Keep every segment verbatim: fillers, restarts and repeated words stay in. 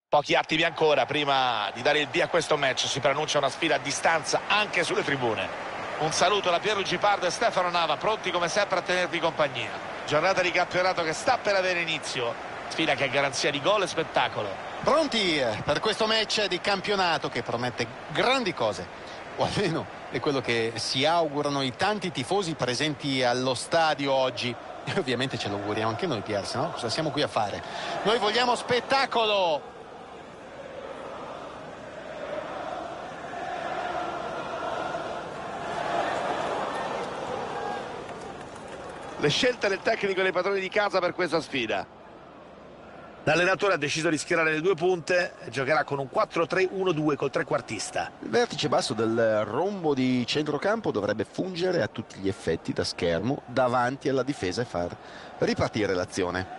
Pochi attimi ancora prima di dare il via a questo match. Si preannuncia una sfida a distanza anche sulle tribune. Un saluto da Pierluigi Pardo e Stefano Nava, pronti come sempre a tenervi compagnia. Giornata di campionato che sta per avere inizio, sfida che è garanzia di gol e spettacolo. Pronti per questo match di campionato che promette grandi cose, o almeno è quello che si augurano i tanti tifosi presenti allo stadio oggi. E ovviamente ce lo auguriamo anche noi, Pier, se no cosa siamo qui a fare? Noi vogliamo spettacolo. Le scelte del tecnico e dei padroni di casa per questa sfida. L'allenatore ha deciso di schierare le due punte e giocherà con un quattro tre uno due col trequartista. Il vertice basso del rombo di centrocampo dovrebbe fungere a tutti gli effetti da schermo davanti alla difesa e far ripartire l'azione.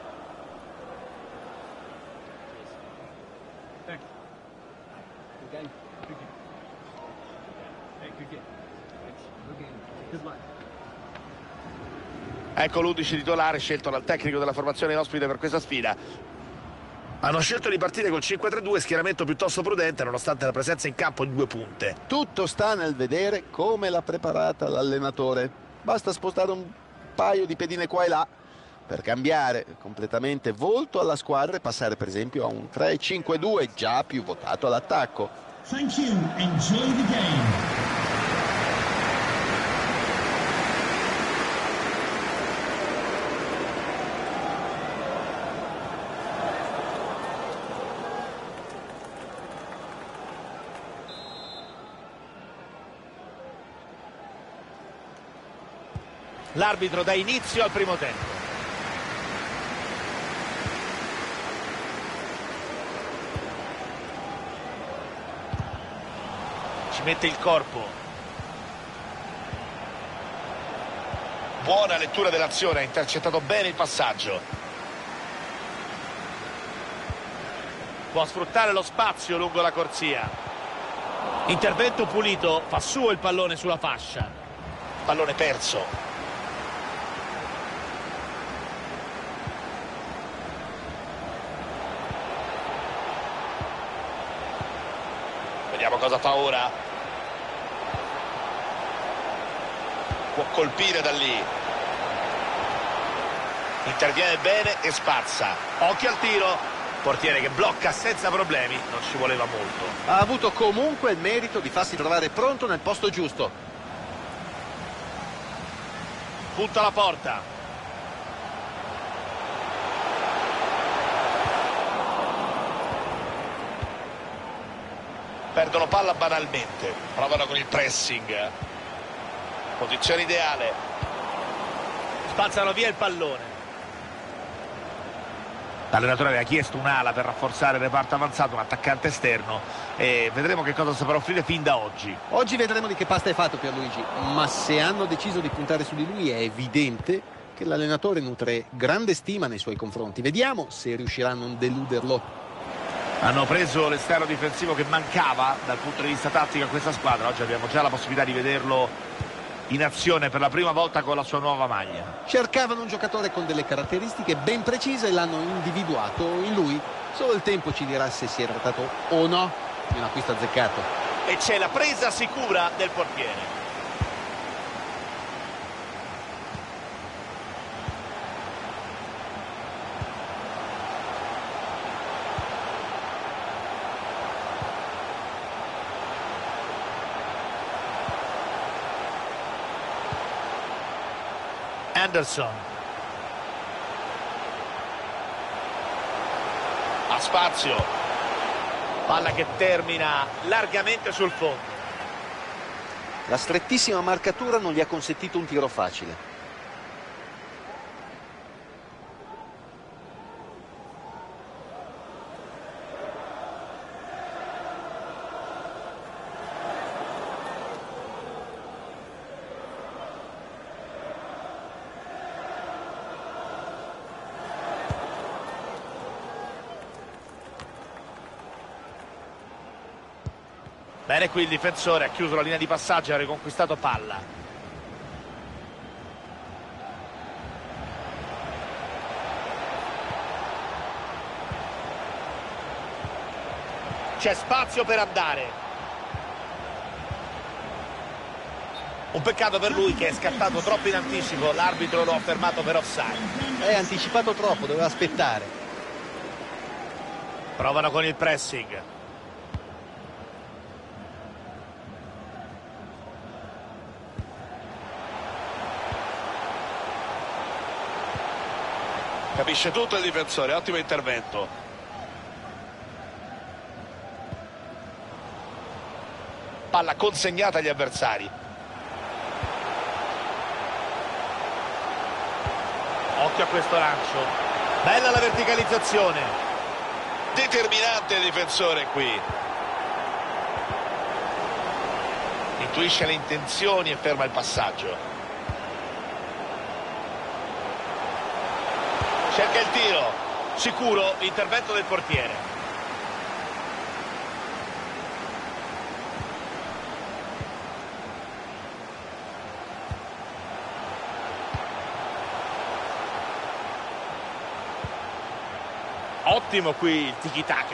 Ecco l'undici titolare scelto dal tecnico della formazione ospite per questa sfida. Hanno scelto di partire col cinque tre due, schieramento piuttosto prudente nonostante la presenza in campo di due punte. Tutto sta nel vedere come l'ha preparata l'allenatore. Basta spostare un paio di pedine qua e là per cambiare completamente volto alla squadra e passare per esempio a un tre cinque due già più votato all'attacco. Thank you. Enjoy the game. L'arbitro dà inizio al primo tempo. Ci mette il corpo. Buona lettura dell'azione, ha intercettato bene il passaggio. Può sfruttare lo spazio lungo la corsia. Intervento pulito, fa suo il pallone sulla fascia. Pallone perso. Vediamo cosa fa ora. Può colpire da lì. Interviene bene e spazza. Occhio al tiro. Portiere che blocca senza problemi. Non ci voleva molto. Ha avuto comunque il merito di farsi trovare pronto nel posto giusto. Punta la porta. Perdono palla banalmente. Provano con il pressing. Posizione ideale. Spazzano via il pallone. L'allenatore aveva chiesto un'ala per rafforzare il reparto avanzato, un attaccante esterno, e vedremo che cosa saprà offrire fin da oggi. Oggi vedremo di che pasta è fatto Pierluigi, ma se hanno deciso di puntare su di lui è evidente che l'allenatore nutre grande stima nei suoi confronti. Vediamo se riuscirà a non deluderlo. Hanno preso l'esterno difensivo che mancava dal punto di vista tattico a questa squadra. Oggi abbiamo già la possibilità di vederlo in azione per la prima volta con la sua nuova maglia. Cercavano un giocatore con delle caratteristiche ben precise e l'hanno individuato in lui. Solo il tempo ci dirà se si è trattato o no di un acquisto azzeccato. E c'è la presa sicura del portiere. Anderson ha spazio, palla che termina largamente sul fondo. La strettissima marcatura non gli ha consentito un tiro facile. Bene qui il difensore, ha chiuso la linea di passaggio e ha riconquistato palla. C'è spazio per andare. Un peccato per lui che è scattato troppo in anticipo. L'arbitro lo ha fermato per offside. È anticipato troppo, doveva aspettare. Provano con il pressing. Capisce tutto il difensore, ottimo intervento. Palla consegnata agli avversari. Occhio a questo lancio. Bella la verticalizzazione. Determinante il difensore qui. Intuisce le intenzioni e ferma il passaggio. Cerca il tiro. Sicuro l'intervento del portiere. Ottimo qui il tiki-taka.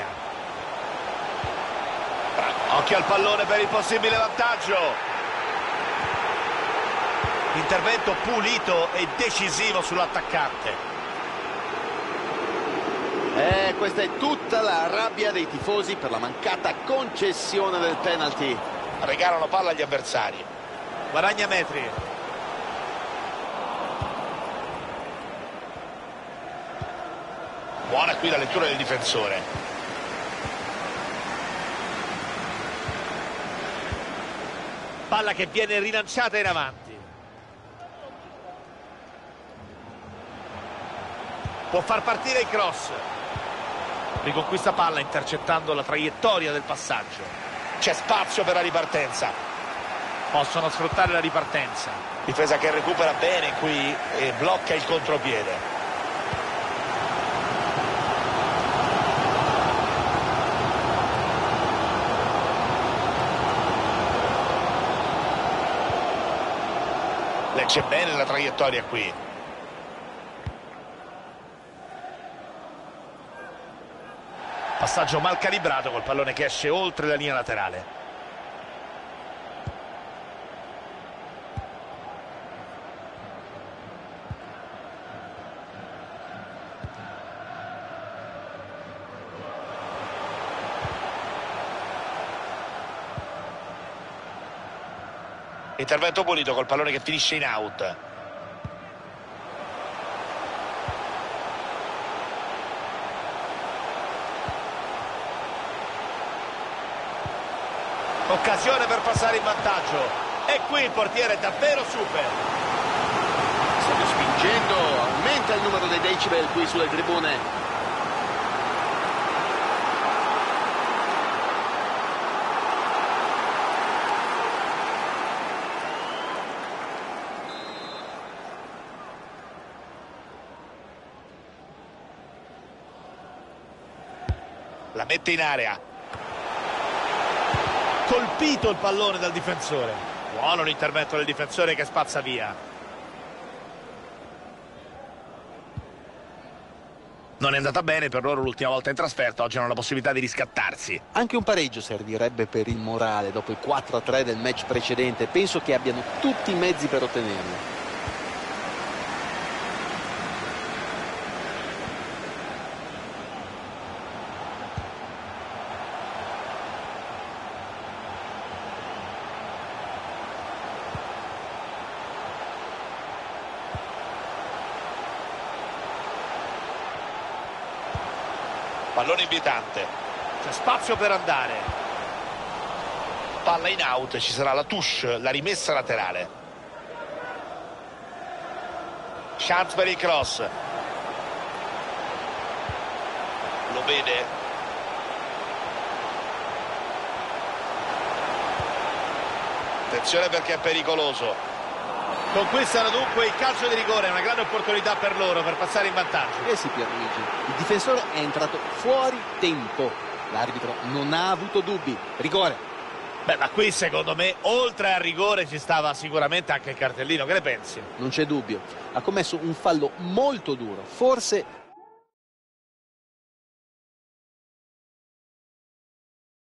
Occhio al pallone per il possibile vantaggio. Intervento pulito e decisivo sull'attaccante. Eh, questa è tutta la rabbia dei tifosi per la mancata concessione del penalty. Regalano palla agli avversari. Guadagna metri. Buona qui la lettura del difensore. Palla che viene rilanciata in avanti. Può far partire il cross. Riconquista palla intercettando la traiettoria del passaggio. C'è spazio per la ripartenza. Possono sfruttare la ripartenza. Difesa che recupera bene qui e blocca il contropiede. Legge bene la traiettoria qui. Passaggio mal calibrato col pallone che esce oltre la linea laterale. Intervento pulito col pallone che finisce in out. Occasione per passare in vantaggio. E qui il portiere è davvero super. Stanno spingendo, aumenta il numero dei decibel qui sulle tribune. La mette in area. Colpito il pallone dal difensore. Buono l'intervento del difensore che spazza via. Non è andata bene per loro l'ultima volta in trasferta. Oggi hanno la possibilità di riscattarsi. Anche un pareggio servirebbe per il morale dopo il quattro a tre del match precedente. Penso che abbiano tutti i mezzi per ottenerlo. Pallone invietante. C'è spazio per andare. Palla in out, ci sarà la touche, la rimessa laterale. Chance per il cross. Lo vede. Attenzione perché è pericoloso. Conquistano dunque il calcio di rigore, una grande opportunità per loro per passare in vantaggio. Eh sì, Pierluigi, il difensore è entrato fuori tempo. L'arbitro non ha avuto dubbi. Rigore. Beh, ma qui secondo me, oltre al rigore, ci stava sicuramente anche il cartellino. Che ne pensi? Non c'è dubbio. Ha commesso un fallo molto duro. Forse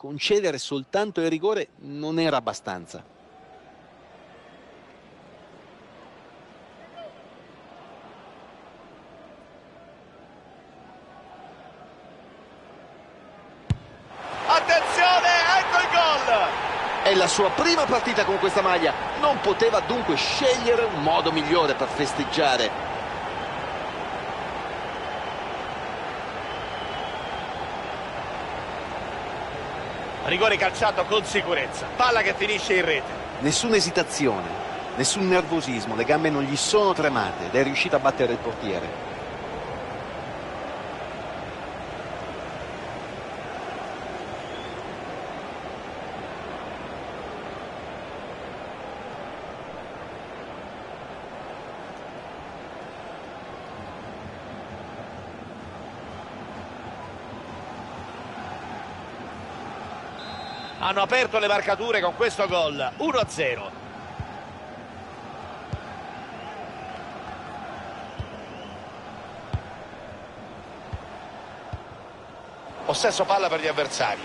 concedere soltanto il rigore non era abbastanza. Attenzione, ecco il gol! È la sua prima partita con questa maglia, non poteva dunque scegliere un modo migliore per festeggiare. Rigore calciato con sicurezza, palla che finisce in rete. Nessuna esitazione, nessun nervosismo, le gambe non gli sono tremate ed è riuscito a battere il portiere. Hanno aperto le marcature con questo gol, uno a zero. Possesso palla per gli avversari.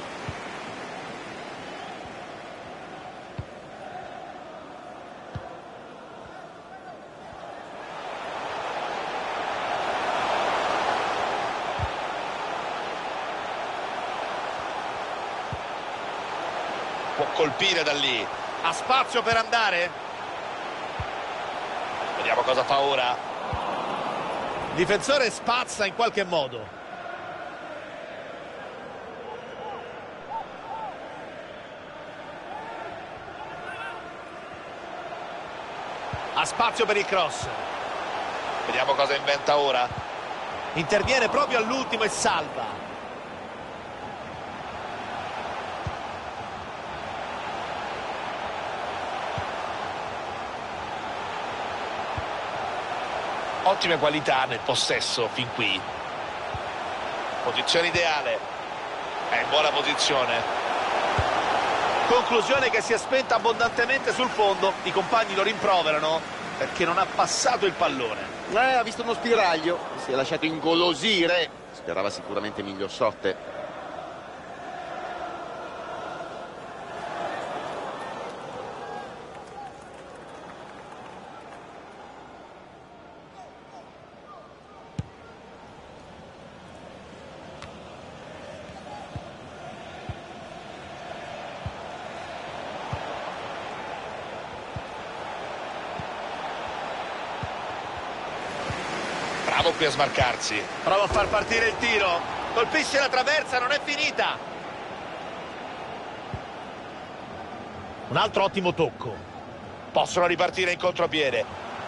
Può colpire da lì, ha spazio per andare, vediamo cosa fa ora. Il difensore spazza in qualche modo. Ha spazio per il cross, vediamo cosa inventa ora. Interviene proprio all'ultimo e salva. Ottime qualità nel possesso fin qui. Posizione ideale. È in buona posizione. Conclusione che si è spenta abbondantemente sul fondo. I compagni lo rimproverano perché non ha passato il pallone. Eh, ha visto uno spiraglio, si è lasciato ingolosire. Sperava sicuramente miglior sorte. Bravo qui a smarcarsi. Prova a far partire il tiro. Colpisce la traversa, non è finita. Un altro ottimo tocco. Possono ripartire in contropiede.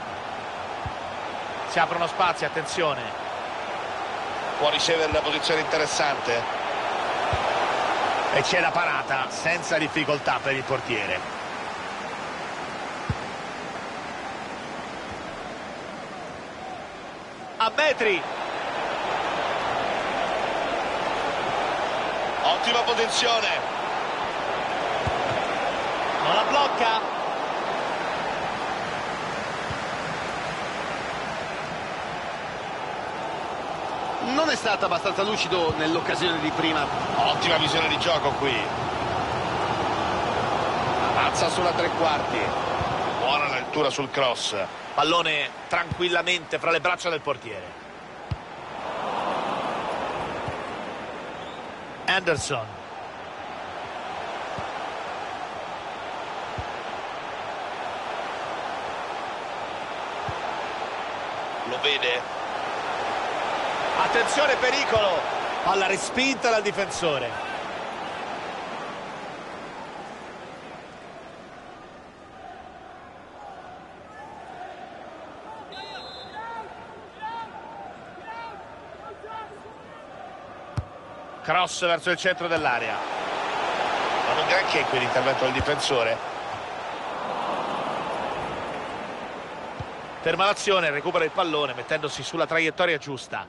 Si aprono spazi, attenzione. Può ricevere una posizione interessante. E c'è la parata senza difficoltà per il portiere. A metri. Ottima posizione. Non la blocca. Non è stato abbastanza lucido nell'occasione di prima. Ottima visione di gioco qui. Avanza sulla tre quarti. Buona lettura sul cross. Pallone tranquillamente fra le braccia del portiere. Anderson. Lo vede. Attenzione, pericolo. Palla respinta dal difensore. Cross verso il centro dell'area. Non un granché qui l'intervento del difensore. Ferma l'azione, recupera il pallone mettendosi sulla traiettoria giusta.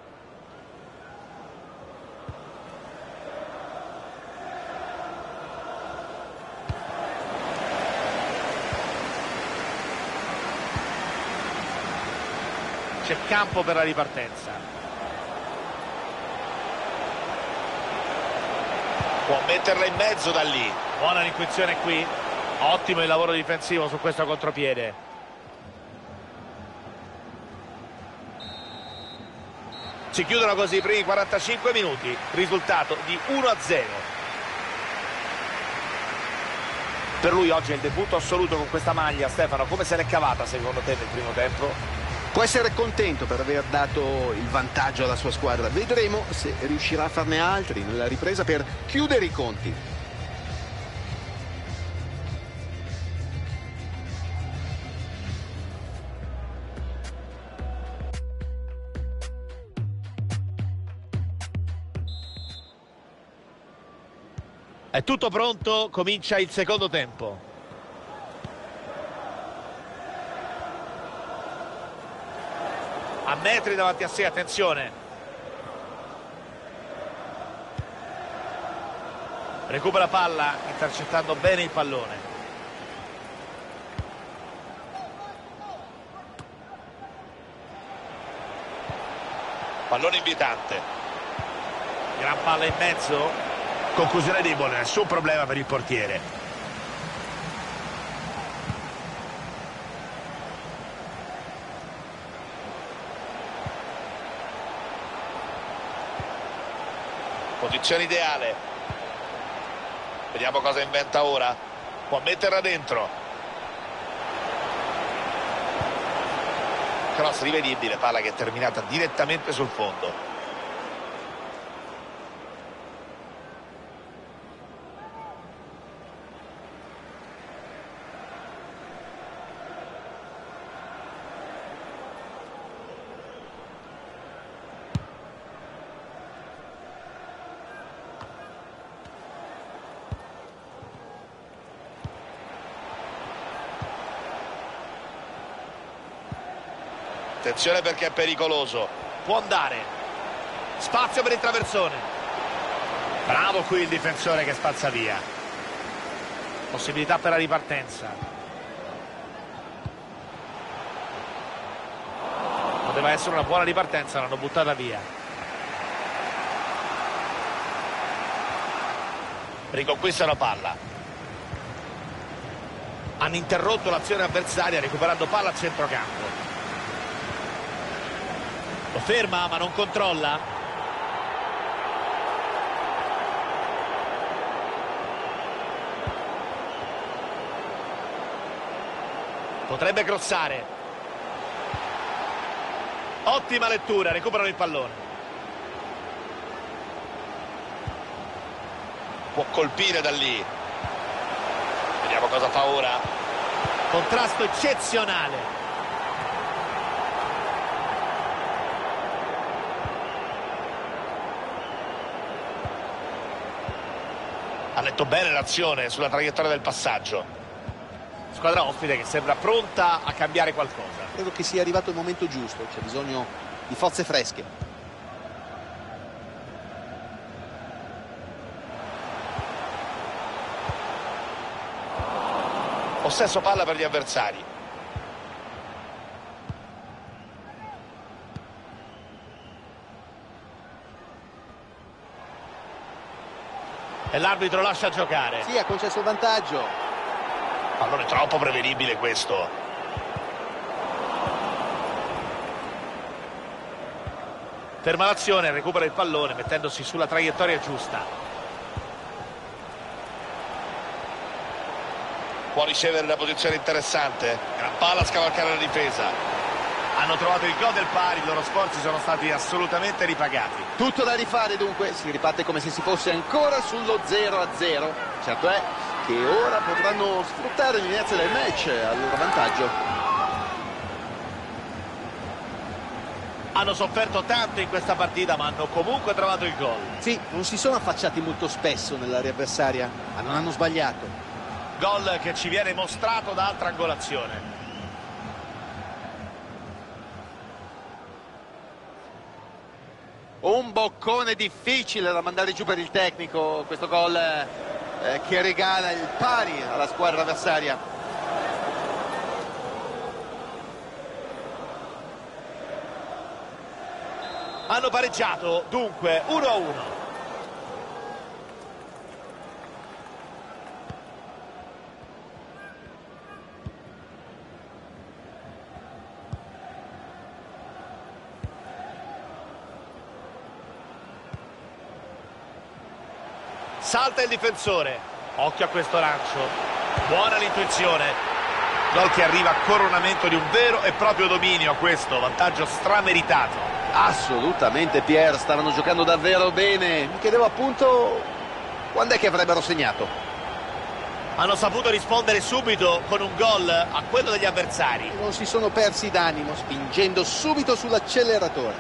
C'è campo per la ripartenza. Può metterla in mezzo da lì. Buona l'intuizione qui. Ottimo il lavoro difensivo su questo contropiede. Si chiudono così i primi quarantacinque minuti. Risultato di uno a zero. Per lui oggi è il debutto assoluto con questa maglia. Stefano, come se l'è cavata secondo te nel primo tempo? Può essere contento per aver dato il vantaggio alla sua squadra. Vedremo se riuscirà a farne altri nella ripresa per chiudere i conti. È tutto pronto, comincia il secondo tempo. A metri davanti a sé, attenzione. Recupera palla, intercettando bene il pallone. Pallone invietante. Gran palla in mezzo. Conclusione debole, nessun problema per il portiere. Posizione ideale. Vediamo cosa inventa ora. Può metterla dentro. Cross rivedibile, palla che è terminata direttamente sul fondo. Attenzione perché è pericoloso. Può andare. Spazio per il traversone. Bravo qui il difensore che spazza via. Possibilità per la ripartenza. Poteva essere una buona ripartenza, l'hanno buttata via. Riconquistano palla. Hanno interrotto l'azione avversaria recuperando palla a centrocampo. Lo ferma ma non controlla. Potrebbe crossare. Ottima lettura, recuperano il pallone. Può colpire da lì. Vediamo cosa fa ora. Contrasto eccezionale. Ha letto bene l'azione sulla traiettoria del passaggio. Squadra ospite che sembra pronta a cambiare qualcosa. Credo che sia arrivato il momento giusto, c'è bisogno di forze fresche. Possesso palla per gli avversari. E l'arbitro lascia giocare. Sì, ha concesso il vantaggio. Pallone troppo prevedibile questo. Ferma l'azione, recupera il pallone mettendosi sulla traiettoria giusta. Può ricevere una posizione interessante. Gran palla a scavalcare la difesa. Hanno trovato il gol del pari, i loro sforzi sono stati assolutamente ripagati. Tutto da rifare dunque, si riparte come se si fosse ancora sullo zero a zero. Certo è che ora potranno sfruttare l'inizio del match al loro vantaggio. Hanno sofferto tanto in questa partita ma hanno comunque trovato il gol. Sì, non si sono affacciati molto spesso nell'area avversaria, ma non hanno sbagliato. Gol che ci viene mostrato da altra angolazione. Un boccone difficile da mandare giù per il tecnico, questo gol eh, che regala il pari alla squadra avversaria. Hanno pareggiato, dunque uno a uno. salta il difensore, occhio a questo lancio, buona l'intuizione. Gol che arriva a coronamento di un vero e proprio dominio, questo vantaggio strameritato. Assolutamente, Pier, stavano giocando davvero bene. Mi chiedevo appunto quando è che avrebbero segnato. Hanno saputo rispondere subito con un gol a quello degli avversari. Non si sono persi d'animo, spingendo subito sull'acceleratore.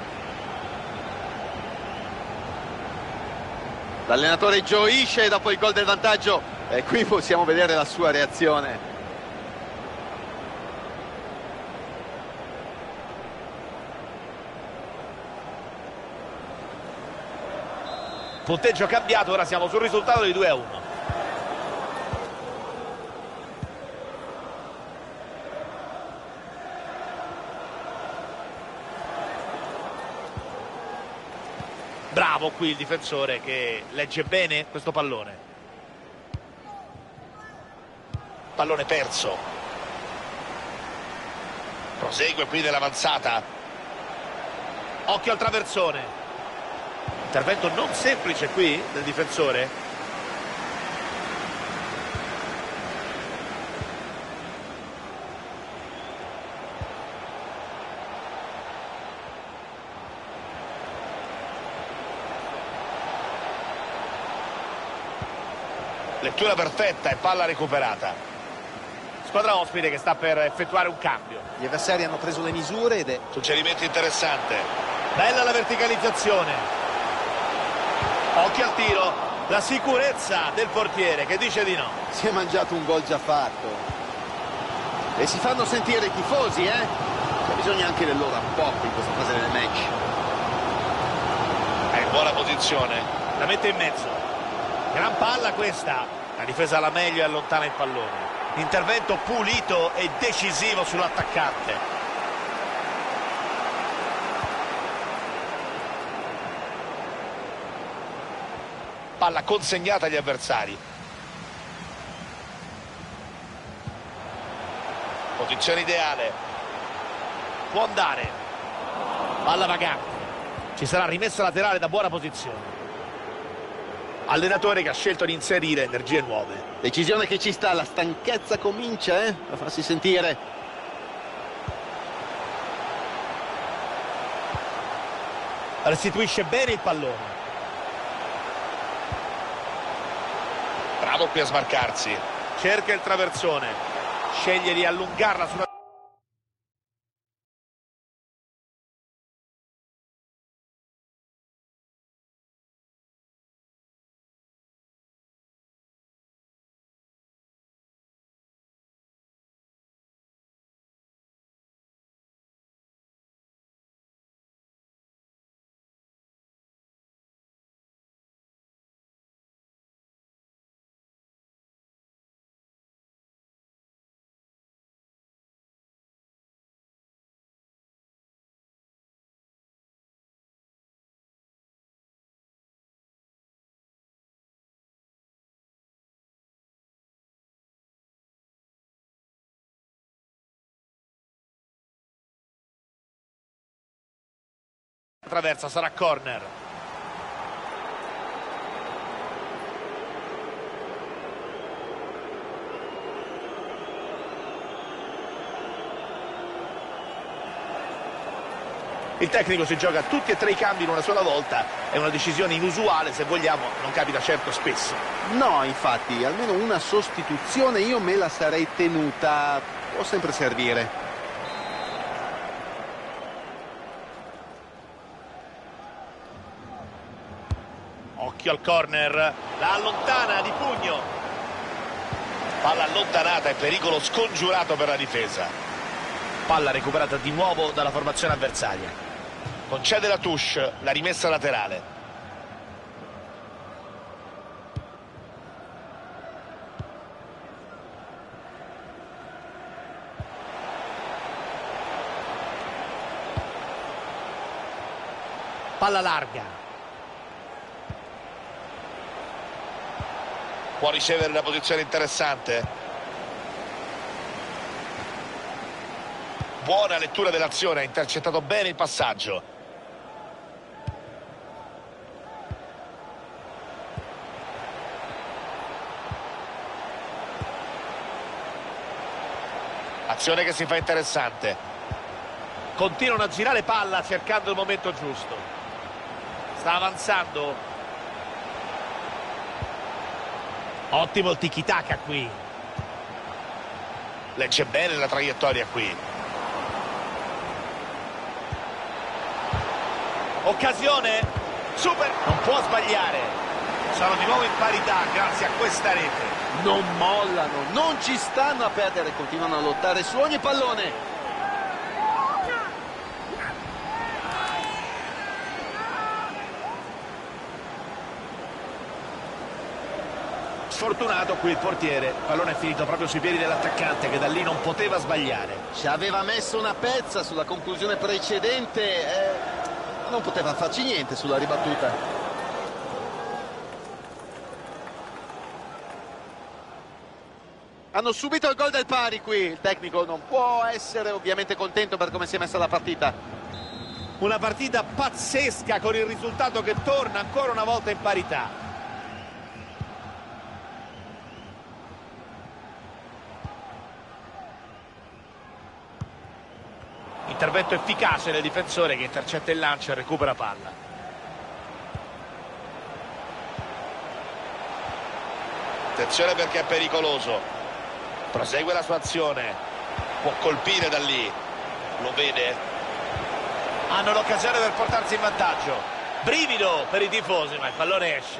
L'allenatore gioisce dopo il gol del vantaggio e qui possiamo vedere la sua reazione. Punteggio cambiato, ora siamo sul risultato di due a uno. Bravo qui il difensore che legge bene questo pallone. Pallone perso. Prosegue qui nell'avanzata. Occhio al traversone. Intervento non semplice qui del difensore. Lettura perfetta e palla recuperata. Squadra ospite che sta per effettuare un cambio. Gli avversari hanno preso le misure ed è... Suggerimento interessante. Bella la verticalizzazione. Occhio al tiro, la sicurezza del portiere che dice di no. Si è mangiato un gol già fatto. E si fanno sentire i tifosi, eh? C'è bisogno anche del loro apporto in questa fase del match. È in buona posizione, la mette in mezzo. Gran palla questa, la difesa alla meglio e allontana il pallone. Intervento pulito e decisivo sull'attaccante. Palla consegnata agli avversari. Posizione ideale. Può andare. Palla vagante. Ci sarà rimessa laterale da buona posizione. Allenatore che ha scelto di inserire energie nuove. Decisione che ci sta, la stanchezza comincia, eh? A farsi sentire. Restituisce bene il pallone. Bravo qui a smarcarsi. Cerca il traversone. Sceglie di allungarla sulla... Traversa, sarà corner. Il tecnico si gioca tutti e tre i cambi in una sola volta. È una decisione inusuale, se vogliamo, non capita certo spesso. No, infatti, almeno una sostituzione io me la sarei tenuta. Può sempre servire. Occhio al corner, la allontana di pugno. Palla allontanata e pericolo scongiurato per la difesa. Palla recuperata di nuovo dalla formazione avversaria. Concede la touche, la rimessa laterale. Palla larga. Può ricevere una posizione interessante. Buona lettura dell'azione, ha intercettato bene il passaggio. Azione che si fa interessante. Continuano a girare palla cercando il momento giusto. Sta avanzando. Ottimo il tiki-taka qui. Legge bene la traiettoria qui. Occasione. Super. Non può sbagliare. Sono di nuovo in parità grazie a questa rete. Non mollano, non ci stanno a perdere, continuano a lottare su ogni pallone. Sfortunato qui il portiere, il pallone è finito proprio sui piedi dell'attaccante che da lì non poteva sbagliare. Ci aveva messo una pezza sulla conclusione precedente, eh, non poteva farci niente sulla ribattuta. Hanno subito il gol del pari qui, il tecnico non può essere ovviamente contento per come si è messa la partita. Una partita pazzesca con il risultato che torna ancora una volta in parità. Intervento efficace del difensore che intercetta il lancio e recupera palla. Attenzione perché è pericoloso. Prosegue la sua azione. Può colpire da lì. Lo vede. Hanno l'occasione per portarsi in vantaggio. Brivido per i tifosi, ma il pallone esce.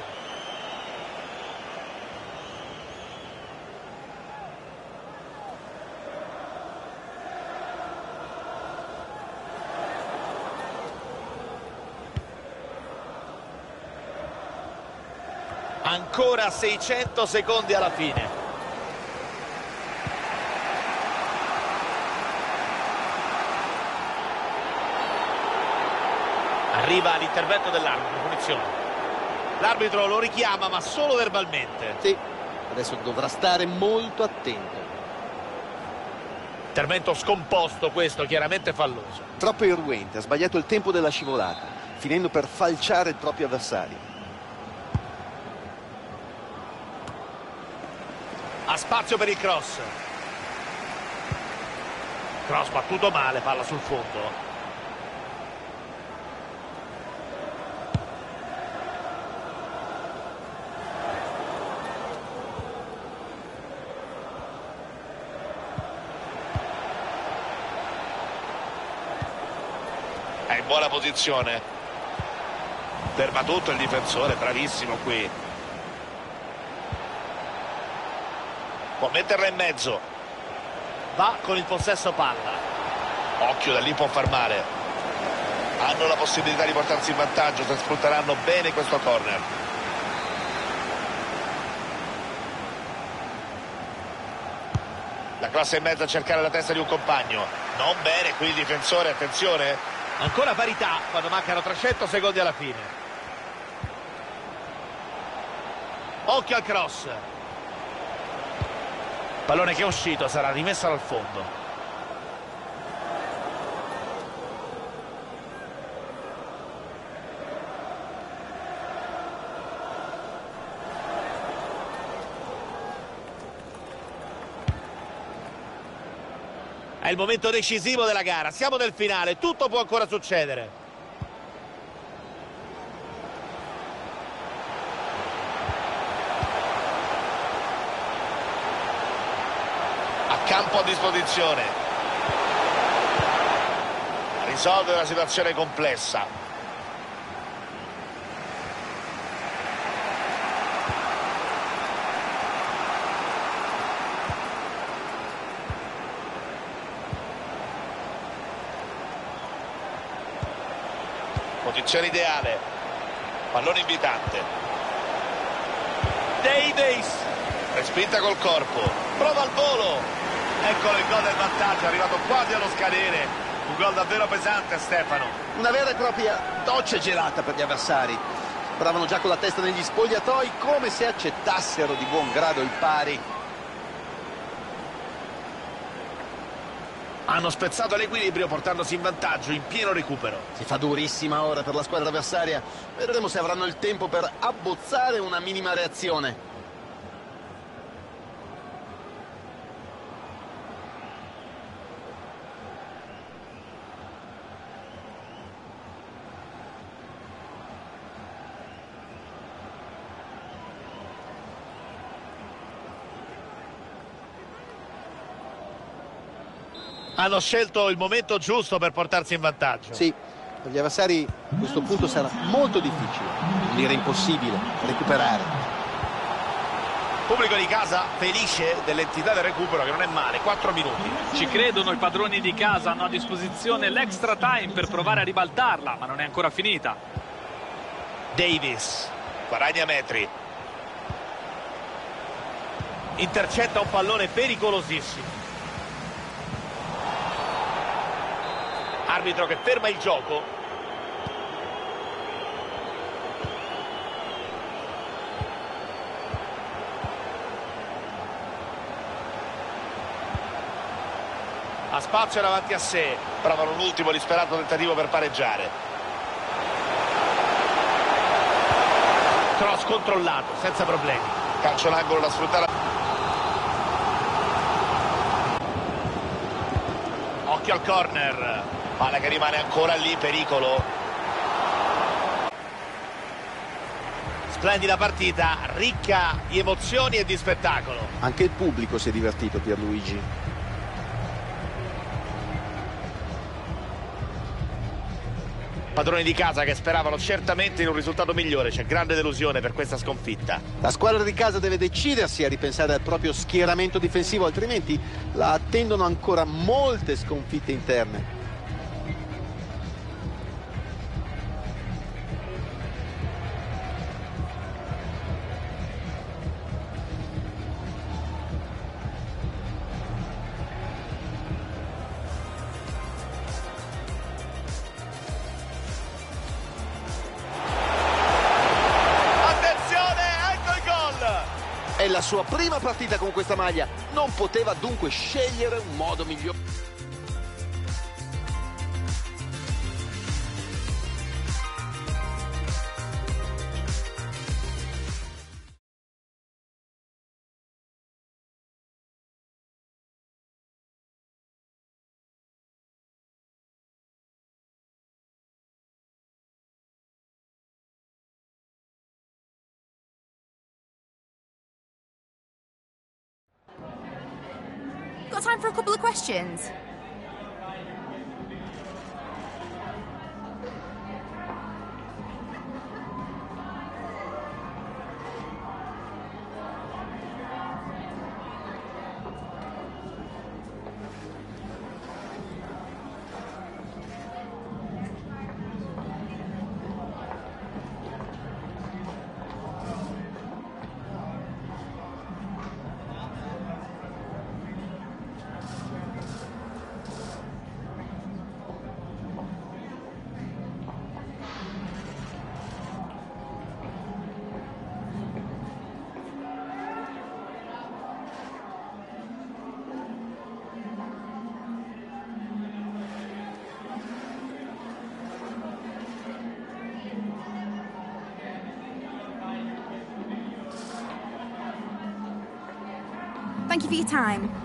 Ancora seicento secondi alla fine. Arriva l'intervento dell'arbitro, punizione. L'arbitro lo richiama ma solo verbalmente. Sì, adesso dovrà stare molto attento. Intervento scomposto questo, chiaramente falloso. Troppo irruente, ha sbagliato il tempo della scivolata, finendo per falciare il proprio avversario. Ha spazio per il cross. Cross battuto male, palla sul fondo. È in buona posizione. Ferma tutto il difensore, bravissimo qui. Può metterla in mezzo. Va con il possesso palla. Occhio, da lì può far male. Hanno la possibilità di portarsi in vantaggio se sfrutteranno bene questo corner. La cross in mezzo a cercare la testa di un compagno. Non bene qui il difensore, attenzione. Ancora parità quando mancano trecento secondi alla fine. Occhio al cross. Pallone che è uscito, sarà rimesso dal fondo. È il momento decisivo della gara, siamo nel finale, tutto può ancora succedere. A campo a disposizione. Risolve una situazione complessa. Posizione ideale. Pallone invitante. Davies. Respinta col corpo. Prova al volo. Eccolo il gol del vantaggio, è arrivato quasi allo scadere. Un gol davvero pesante, Stefano. Una vera e propria doccia gelata per gli avversari. Sembravano già con la testa negli spogliatoi, come se accettassero di buon grado il pari. Hanno spezzato l'equilibrio portandosi in vantaggio in pieno recupero. Si fa durissima ora per la squadra avversaria. Vedremo se avranno il tempo per abbozzare una minima reazione. Hanno scelto il momento giusto per portarsi in vantaggio. Sì, per gli avversari a questo punto sarà molto difficile, non dire impossibile, recuperare. Pubblico di casa felice dell'entità del recupero, che non è male. Quattro minuti. Ci credono i padroni di casa, hanno a disposizione l'extra time per provare a ribaltarla, ma non è ancora finita. Davis guadagna metri, intercetta un pallone pericolosissimo. Arbitro che ferma il gioco. Ha spazio davanti a sé, provano un ultimo disperato tentativo per pareggiare. Cross controllato, senza problemi. Calcio l'angolo da sfruttare. Occhio al corner. Palla che rimane ancora lì, pericolo. Splendida partita, ricca di emozioni e di spettacolo. Anche il pubblico si è divertito, Pierluigi. Padroni di casa che speravano certamente in un risultato migliore. C'è grande delusione per questa sconfitta. La squadra di casa deve decidersi a ripensare al proprio schieramento difensivo, altrimenti la attendono ancora molte sconfitte interne. È la sua prima partita con questa maglia, non poteva dunque scegliere un modo migliore. Got time for a couple of questions? Thank you for your time.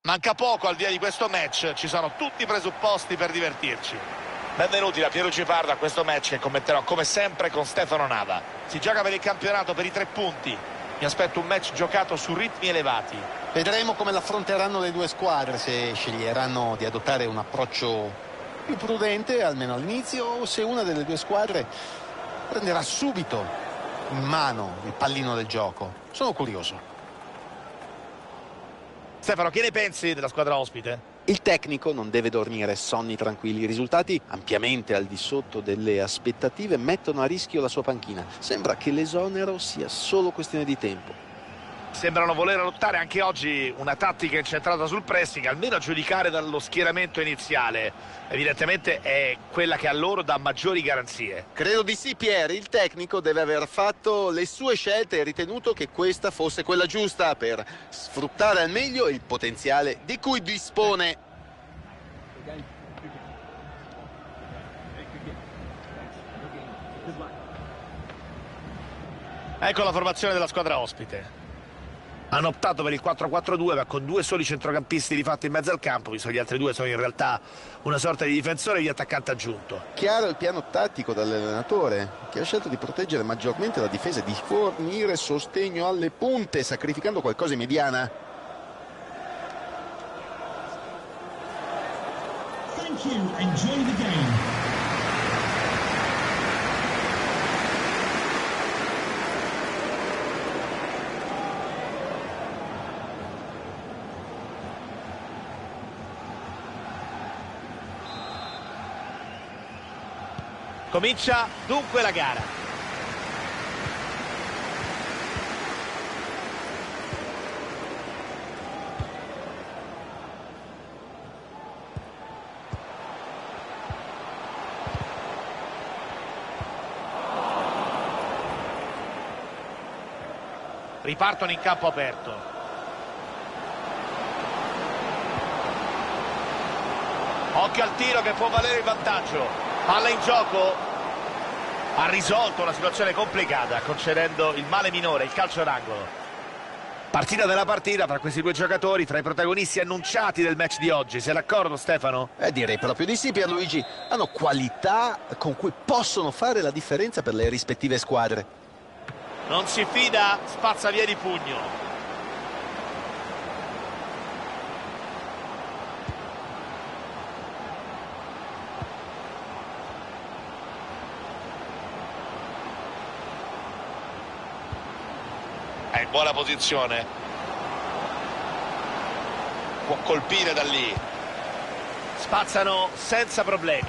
Manca poco al via di questo match, ci sono tutti i presupposti per divertirci. Benvenuti da Pierluigi Pardo a questo match che commenterò come sempre con Stefano Nava. Si gioca per il campionato, per i tre punti. Mi aspetto un match giocato su ritmi elevati. Vedremo come l'affronteranno le due squadre, se sceglieranno di adottare un approccio più prudente, almeno all'inizio, o se una delle due squadre prenderà subito in mano il pallino del gioco. Sono curioso. Stefano, che ne pensi della squadra ospite? Il tecnico non deve dormire sonni tranquilli. I risultati, ampiamente al di sotto delle aspettative, mettono a rischio la sua panchina. Sembra che l'esonero sia solo questione di tempo. Sembrano voler adottare anche oggi una tattica incentrata sul pressing, almeno a giudicare dallo schieramento iniziale. Evidentemente è quella che a loro dà maggiori garanzie. Credo di sì, Pier. Il tecnico deve aver fatto le sue scelte e ritenuto che questa fosse quella giusta per sfruttare al meglio il potenziale di cui dispone. Ecco la formazione della squadra ospite. Hanno optato per il quattro quattro due, ma con due soli centrocampisti di fatto in mezzo al campo, visto che gli altri due sono in realtà una sorta di difensore e di attaccante aggiunto. Chiaro il piano tattico dall'allenatore, che ha scelto di proteggere maggiormente la difesa e di fornire sostegno alle punte, sacrificando qualcosa in mediana. Thank you. Enjoy the game. Comincia dunque la gara. Ripartono in campo aperto. Occhio al tiro che può valere il vantaggio. Palla in gioco, ha risolto una situazione complicata concedendo il male minore, il calcio d'angolo. Partita della partita tra questi due giocatori, tra i protagonisti annunciati del match di oggi. Sei d'accordo, Stefano? Eh, direi proprio di sì, Pierluigi. Hanno qualità con cui possono fare la differenza per le rispettive squadre. Non si fida, spazza via di pugno. È in buona posizione, può colpire da lì, spazzano senza problemi.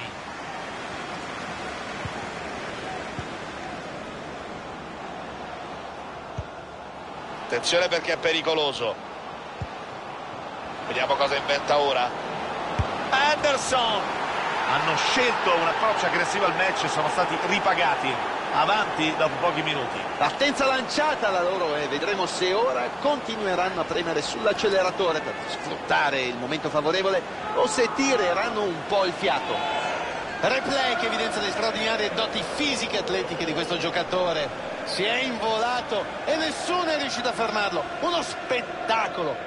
Attenzione perché è pericoloso. Vediamo cosa inventa ora. Anderson! Hanno scelto un approccio aggressivo al match e sono stati ripagati. Avanti dopo pochi minuti. Partenza lanciata la loro e vedremo se ora continueranno a premere sull'acceleratore per sfruttare il momento favorevole o se tireranno un po' il fiato. Replay che evidenzia le straordinarie doti fisiche e atletiche di questo giocatore. Si è involato e nessuno è riuscito a fermarlo. Uno spettacolo.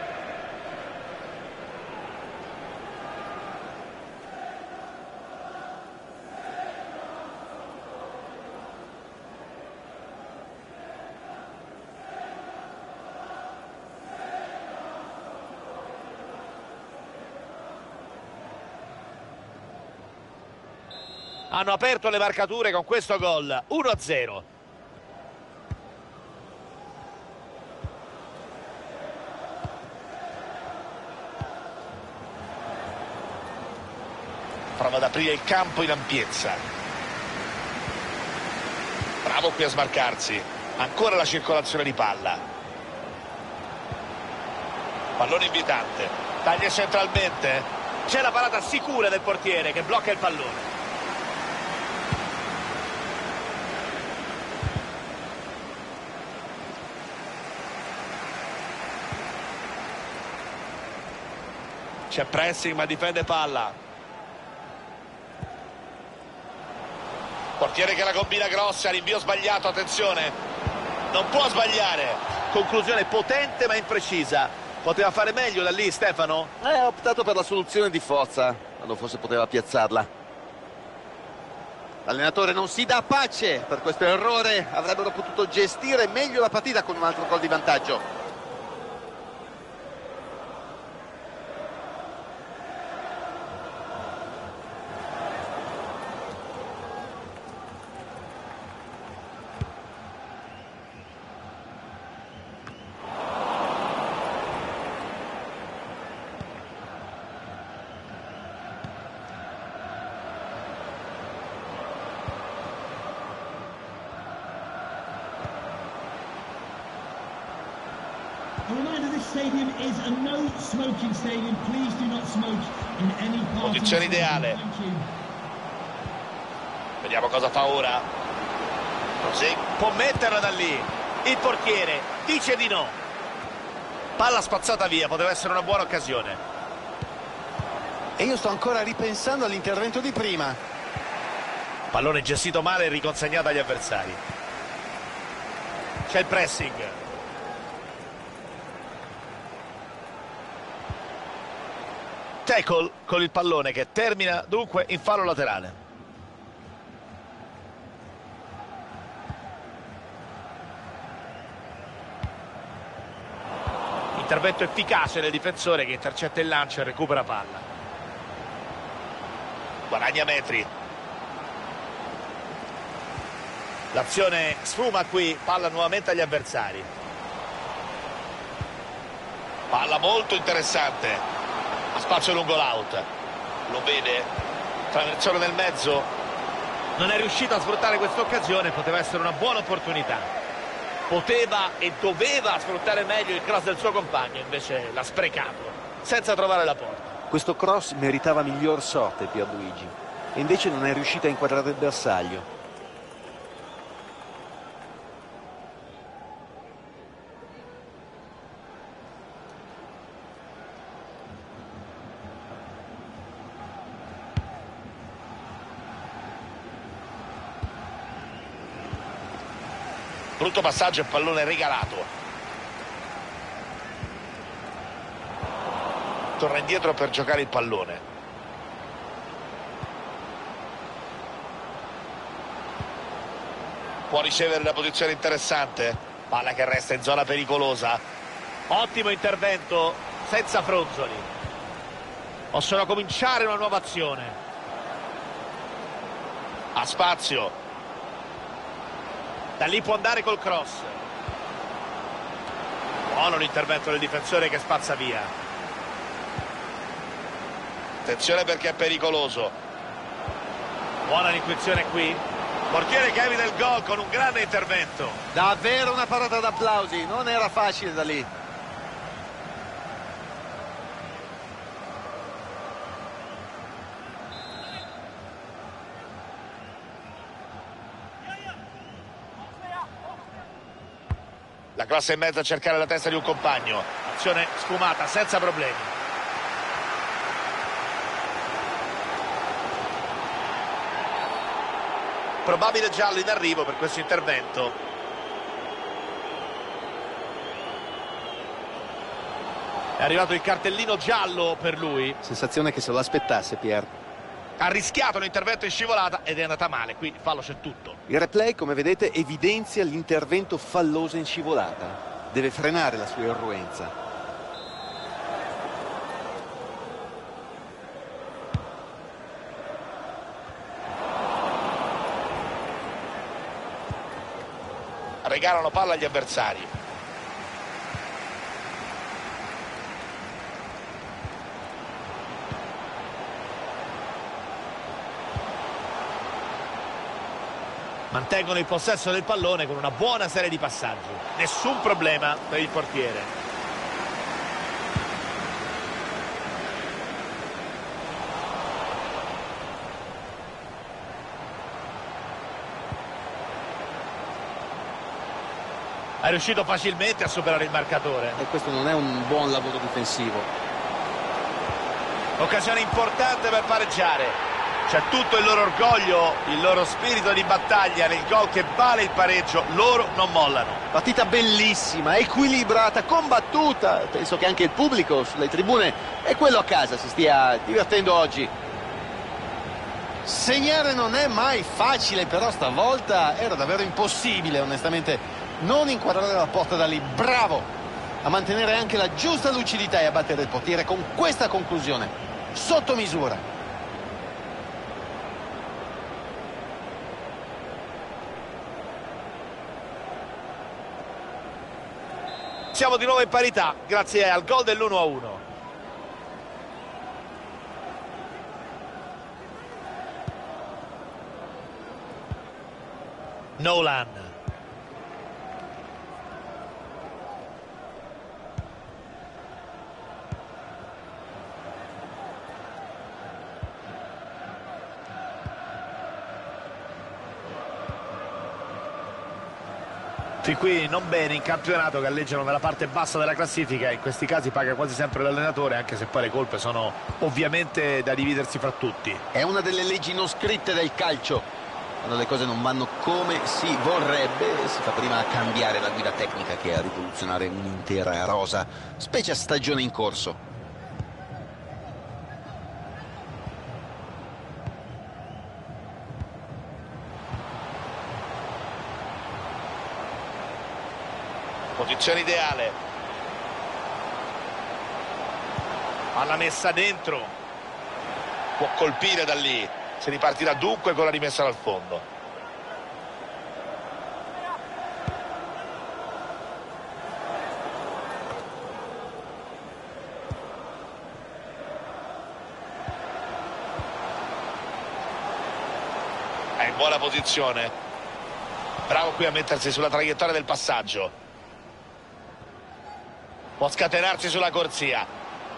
Hanno aperto le marcature con questo gol, uno a zero. Prova ad aprire il campo in ampiezza. Bravo qui a smarcarsi. Ancora la circolazione di palla. Pallone invitante. Taglia centralmente. C'è la parata sicura del portiere che blocca il pallone. C'è pressing ma difende palla. Portiere che la combina grossa, rinvio sbagliato, attenzione. Non può sbagliare. Conclusione potente ma imprecisa. Poteva fare meglio da lì, Stefano? Eh, ha optato per la soluzione di Forza, quando forse poteva piazzarla. L'allenatore non si dà pace per questo errore, avrebbero potuto gestire meglio la partita con un altro gol di vantaggio. A reminder, this stadium is a no smoking stadium. Please do not smoke in any part of the Posizione stadium. ideale. Thank you. Vediamo cosa fa ora. Così può metterla da lì. Il portiere dice di no. Palla spazzata via, poteva essere una buona occasione. E io sto ancora ripensando all'intervento di prima. Pallone gestito male e riconsegnato agli avversari. C'è il pressing. Tackle con il pallone che termina dunque in fallo laterale. Intervento efficace del difensore che intercetta il lancio e recupera palla. Guadagna metri. L'azione sfuma qui, palla nuovamente agli avversari. Palla molto interessante. Spazio lungo l'out, lo vede, traversone nel mezzo, non è riuscito a sfruttare questa occasione, poteva essere una buona opportunità, poteva e doveva sfruttare meglio il cross del suo compagno, invece l'ha sprecato senza trovare la porta. Questo cross meritava miglior sorte Pierluigi e invece non è riuscito a inquadrare il bersaglio. Brutto passaggio e pallone regalato. Torna indietro per giocare il pallone. Può ricevere una posizione interessante. Palla che resta in zona pericolosa. Ottimo intervento senza fronzoli. Possono cominciare una nuova azione. Ha spazio. Da lì può andare col cross. Buono l'intervento del difensore che spazza via. Attenzione perché è pericoloso. Buona l'intuizione qui. Portiere che evita il gol con un grande intervento. Davvero una parata d'applausi, non era facile da lì. La classe in mezzo a cercare la testa di un compagno. Azione sfumata, senza problemi. Probabile giallo in arrivo per questo intervento. È arrivato il cartellino giallo per lui. Sensazione che se lo aspettasse Pier. Ha rischiato l'intervento in scivolata ed è andata male. Qui il fallo c'è tutto. Il replay, come vedete, evidenzia l'intervento falloso in scivolata. Deve frenare la sua irruenza. Regalano palla agli avversari. Mantengono il possesso del pallone con una buona serie di passaggi. Nessun problema per il portiere. È riuscito facilmente a superare il marcatore. E questo non è un buon lavoro difensivo. Occasione importante per pareggiare. C'è tutto il loro orgoglio, il loro spirito di battaglia nel gol che vale il pareggio. Loro non mollano. Partita bellissima, equilibrata, combattuta. Penso che anche il pubblico sulle tribune e quello a casa si stia divertendo oggi. Segnare non è mai facile, però stavolta era davvero impossibile, onestamente, non inquadrare la porta da lì. Bravo a mantenere anche la giusta lucidità e a battere il portiere con questa conclusione sotto misura. Siamo di nuovo in parità grazie al gol dell'uno a uno. Nolan. Fin qui non bene in campionato, galleggiano nella parte bassa della classifica. In questi casi paga quasi sempre l'allenatore, anche se poi le colpe sono ovviamente da dividersi fra tutti. È una delle leggi non scritte del calcio. Quando le cose non vanno come si vorrebbe, si fa prima a cambiare la guida tecnica che a rivoluzionare un'intera rosa, specie a stagione in corso. Posizione ideale. Palla messa dentro. Può colpire da lì. Si ripartirà dunque con la rimessa dal fondo. È in buona posizione. Bravo qui a mettersi sulla traiettoria del passaggio. Può scatenarsi sulla corsia.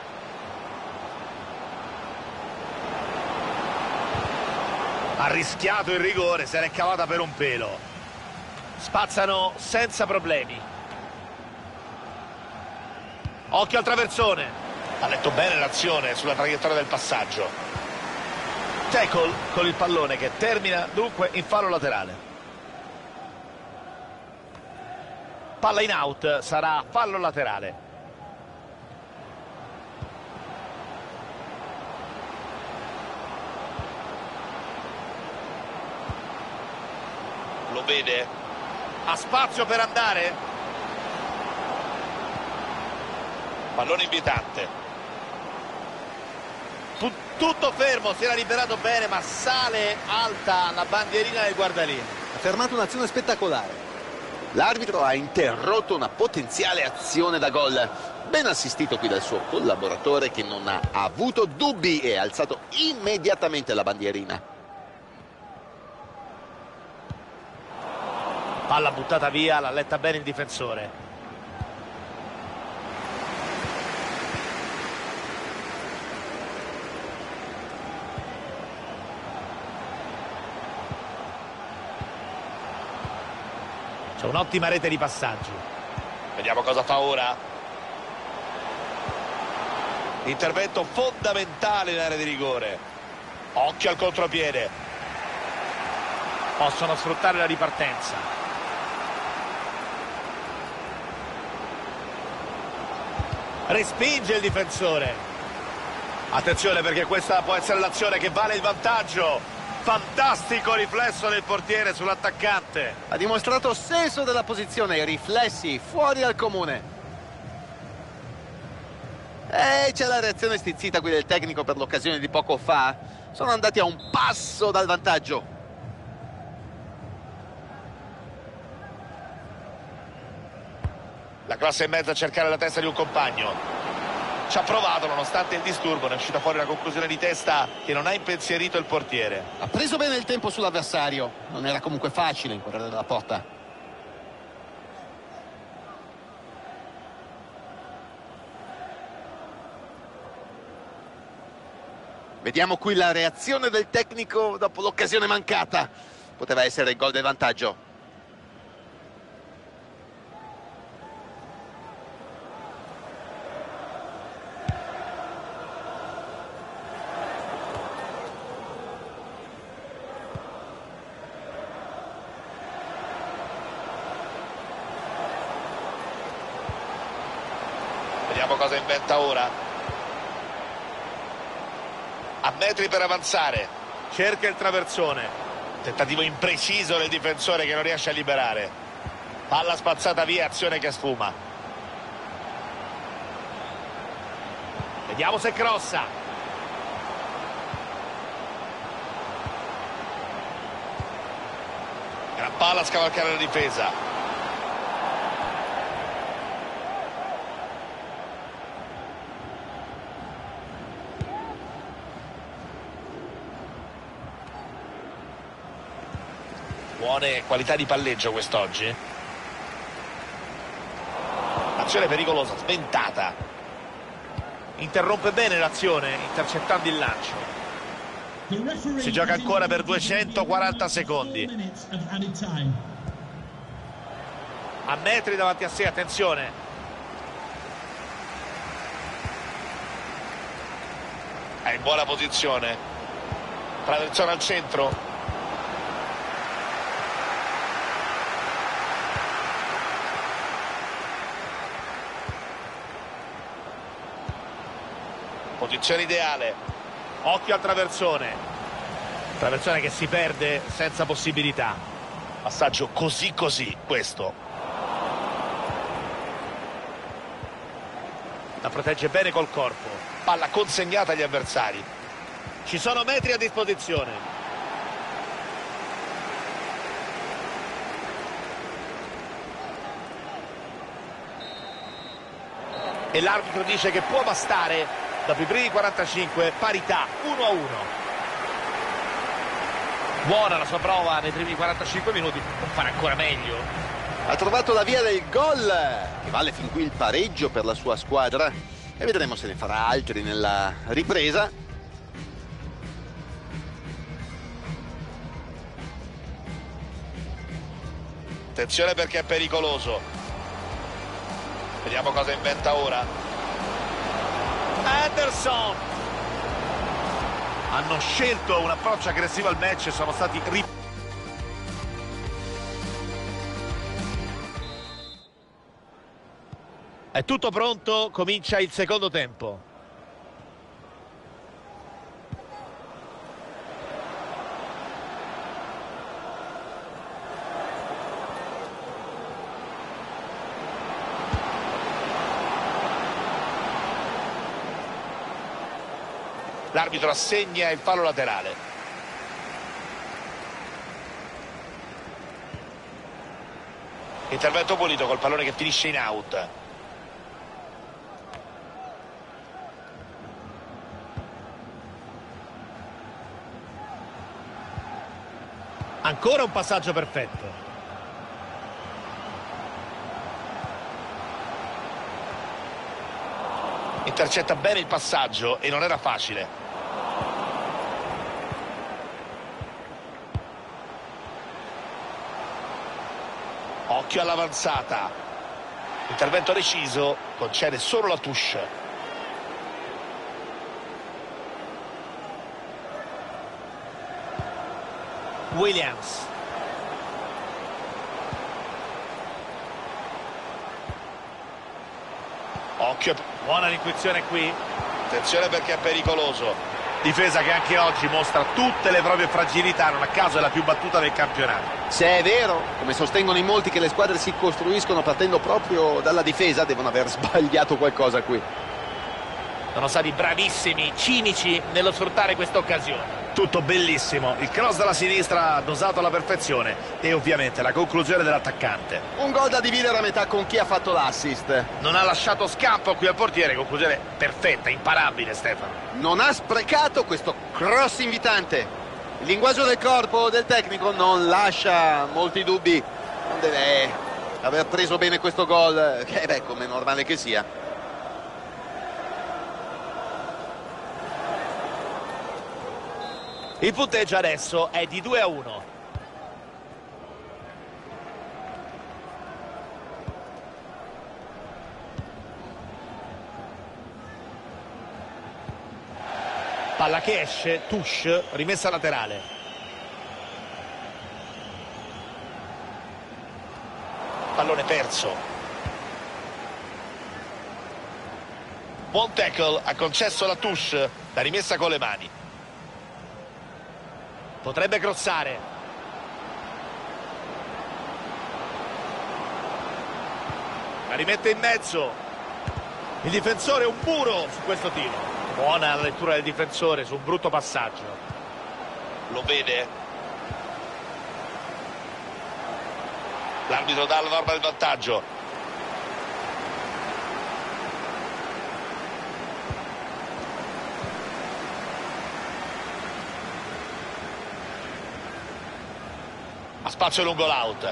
Ha rischiato il rigore, se l'è cavata per un pelo. Spazzano senza problemi. Occhio al traversone. Ha letto bene l'azione sulla traiettoria del passaggio. Tackle con il pallone che termina dunque in fallo laterale. Palla in out, sarà fallo laterale. Lo vede, ha spazio per andare, pallone invietante, tutto fermo, si era liberato bene ma sale alta la bandierina del guardalinee. Ha fermato un'azione spettacolare. L'arbitro ha interrotto una potenziale azione da gol, ben assistito qui dal suo collaboratore che non ha avuto dubbi e ha alzato immediatamente la bandierina. Palla buttata via, l'ha letta bene il difensore. C'è un'ottima rete di passaggi. Vediamo cosa fa ora. Intervento fondamentale in area di rigore. Occhio al contropiede. Possono sfruttare la ripartenza. Respinge il difensore. Attenzione perché questa può essere l'azione che vale il vantaggio. Fantastico riflesso del portiere sull'attaccante. Ha dimostrato senso della posizione, riflessi fuori dal comune. E c'è la reazione stizzita qui del tecnico per l'occasione di poco fa. Sono andati a un passo dal vantaggio. La classe in mezzo a cercare la testa di un compagno. Ci ha provato nonostante il disturbo, ne è uscita fuori una conclusione di testa che non ha impensierito il portiere. Ha preso bene il tempo sull'avversario, non era comunque facile incorrere dalla porta. Vediamo qui la reazione del tecnico dopo l'occasione mancata. Poteva essere il gol del vantaggio. Vediamo cosa inventa ora. A metri per avanzare. Cerca il traversone. Tentativo impreciso del difensore che non riesce a liberare. Palla spazzata via, azione che sfuma. Vediamo se crossa. Gran palla a scavalcare la difesa. Buone qualità di palleggio quest'oggi. Azione pericolosa, sventata. Interrompe bene l'azione, intercettando il lancio. Si gioca ancora per duecentoquaranta secondi. A metri davanti a sé, attenzione. È in buona posizione. Traversone al centro. Posizione ideale. Occhio al traversone. Traversone che si perde senza possibilità. Passaggio così così questo. La protegge bene col corpo. Palla consegnata agli avversari. Ci sono metri a disposizione. E l'arbitro dice che può bastare. Dopo i primi quarantacinque, parità, uno a uno. Buona la sua prova nei primi quarantacinque minuti, può fare ancora meglio. Ha trovato la via del gol, che vale fin qui il pareggio per la sua squadra. E vedremo se ne farà altri nella ripresa. Attenzione perché è pericoloso. Vediamo cosa inventa ora. Anderson. Hanno scelto un approccio aggressivo al match e sono stati ri... È tutto pronto, comincia il secondo tempo. L'arbitro assegna il fallo laterale. Intervento pulito col pallone che finisce in out. Ancora un passaggio perfetto. Intercetta bene il passaggio e non era facile. Occhio all'avanzata. Intervento deciso, concede solo la touche. Williams. Occhio, buona l'intuizione qui. Attenzione perché è pericoloso. Difesa che anche oggi mostra tutte le proprie fragilità, non a caso è la più battuta del campionato. Se è vero, come sostengono in molti, che le squadre si costruiscono partendo proprio dalla difesa, devono aver sbagliato qualcosa qui. Sono stati bravissimi, cinici nello sfruttare questa occasione. Tutto bellissimo, il cross dalla sinistra dosato alla perfezione e ovviamente la conclusione dell'attaccante. Un gol da dividere a metà con chi ha fatto l'assist. Non ha lasciato scampo qui al portiere, conclusione perfetta, imparabile Stefano. Non ha sprecato questo cross invitante. Il linguaggio del corpo del tecnico non lascia molti dubbi. Non deve aver preso bene questo gol, che beh, come è normale che sia. Il punteggio adesso è di due a uno. Palla che esce, touche, rimessa laterale. Pallone perso. Buon tackle, ha concesso la touche, la rimessa con le mani. Potrebbe crossare. La rimette in mezzo. Il difensore è un muro su questo tiro. Buona la lettura del difensore su un brutto passaggio. Lo vede. L'arbitro dà la norma del vantaggio. A spazio lungo l'out.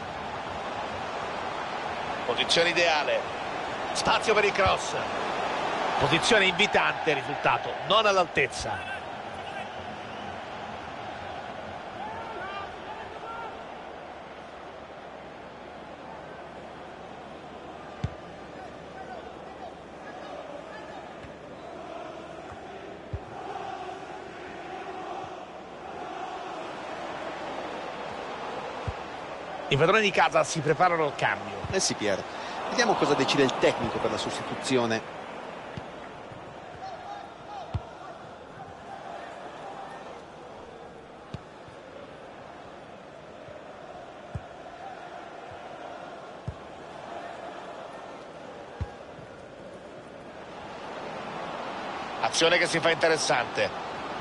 Posizione ideale. Spazio per il cross. Posizione invitante, risultato non all'altezza. I padroni di casa si preparano al cambio. Eh sì, Pier. Vediamo cosa decide il tecnico per la sostituzione. Azione che si fa interessante.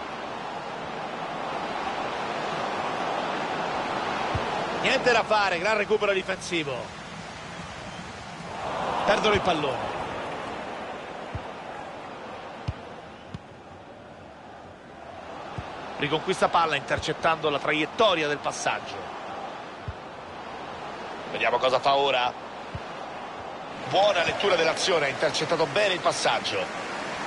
Niente da fare, gran recupero difensivo. Perdono il pallone. Riconquista palla intercettando la traiettoria del passaggio. Vediamo cosa fa ora. Buona lettura dell'azione, ha intercettato bene il passaggio.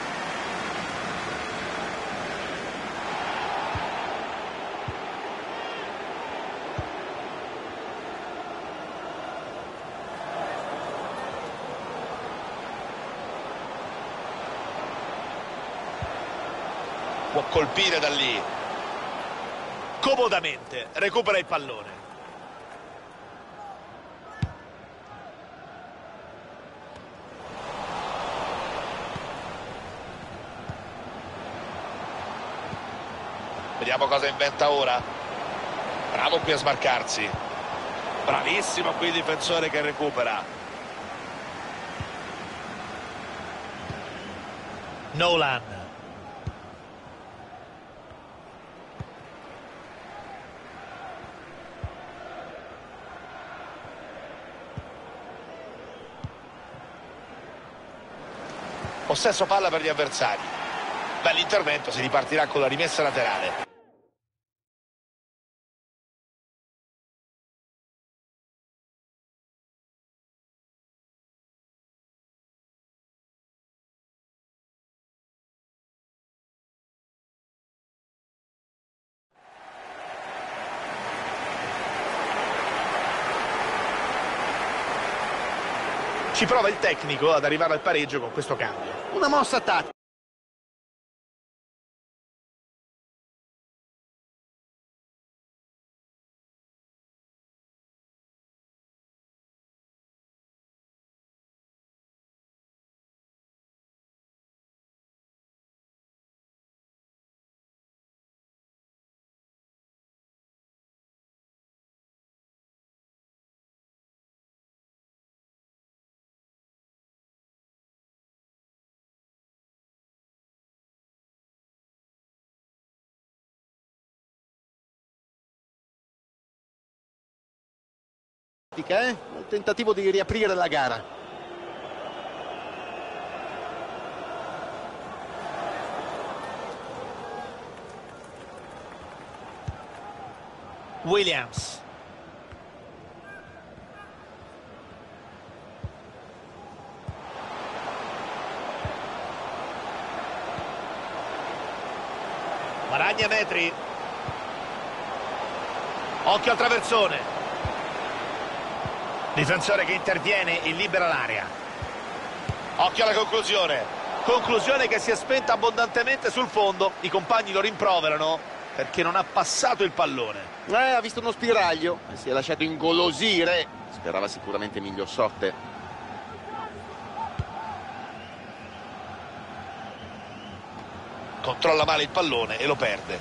Può colpire da lì. Comodamente recupera il pallone. Vediamo cosa inventa ora. Bravo qui a smarcarsi. Bravissimo qui il difensore che recupera. Nolan. Possesso palla per gli avversari. Dall'intervento si ripartirà con la rimessa laterale. Ci prova il tecnico ad arrivare al pareggio con questo cambio. Una mossa tattica. Eh? Il tentativo di riaprire la gara. Williams. Guadagna metri. Occhio al traversone. Difensore che interviene e libera l'area. Occhio alla conclusione. Conclusione che si è spenta abbondantemente sul fondo. I compagni lo rimproverano perché non ha passato il pallone. Eh, ha visto uno spiraglio e si è lasciato ingolosire. Sperava sicuramente miglior sorte. controlla male il pallone e lo perde.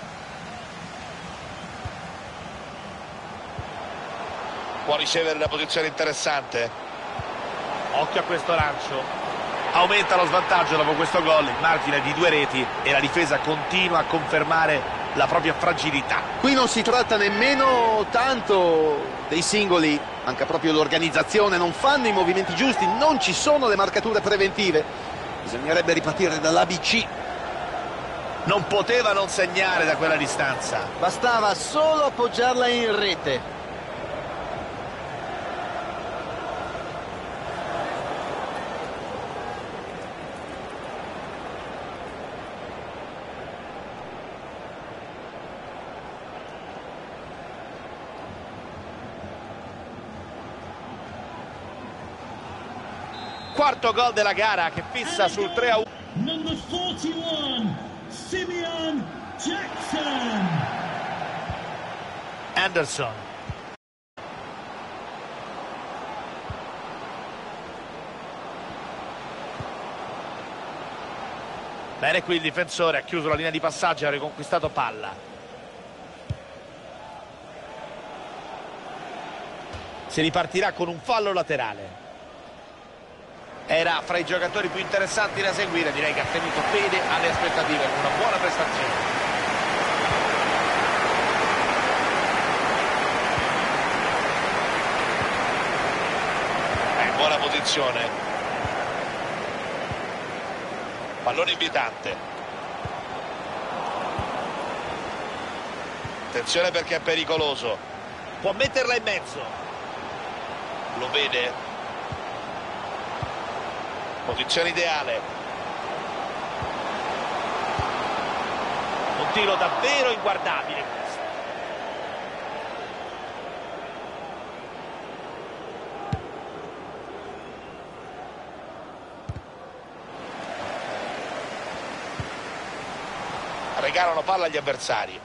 Può ricevere una posizione interessante. Occhio a questo lancio. Aumenta lo svantaggio dopo questo gol, il margine di due reti e la difesa continua a confermare la propria fragilità. Qui non si tratta nemmeno tanto dei singoli, manca proprio l'organizzazione, non fanno i movimenti giusti, non ci sono le marcature preventive. Bisognerebbe ripartire dall'A B C. Non poteva non segnare da quella distanza. Bastava solo appoggiarla in rete. Quarto gol della gara che fissa sul tre a uno. Number forty-one, Simeon Jackson. Anderson. Bene qui il difensore, ha chiuso la linea di passaggio e ha riconquistato palla. Si ripartirà con un fallo laterale. Era fra i giocatori più interessanti da seguire, direi che ha tenuto fede alle aspettative, con una buona prestazione. È in buona posizione. Pallone invitante. Attenzione perché è pericoloso. Può metterla in mezzo. Lo vede. Posizione ideale. Un tiro davvero inguardabile questo. Regalano palla agli avversari.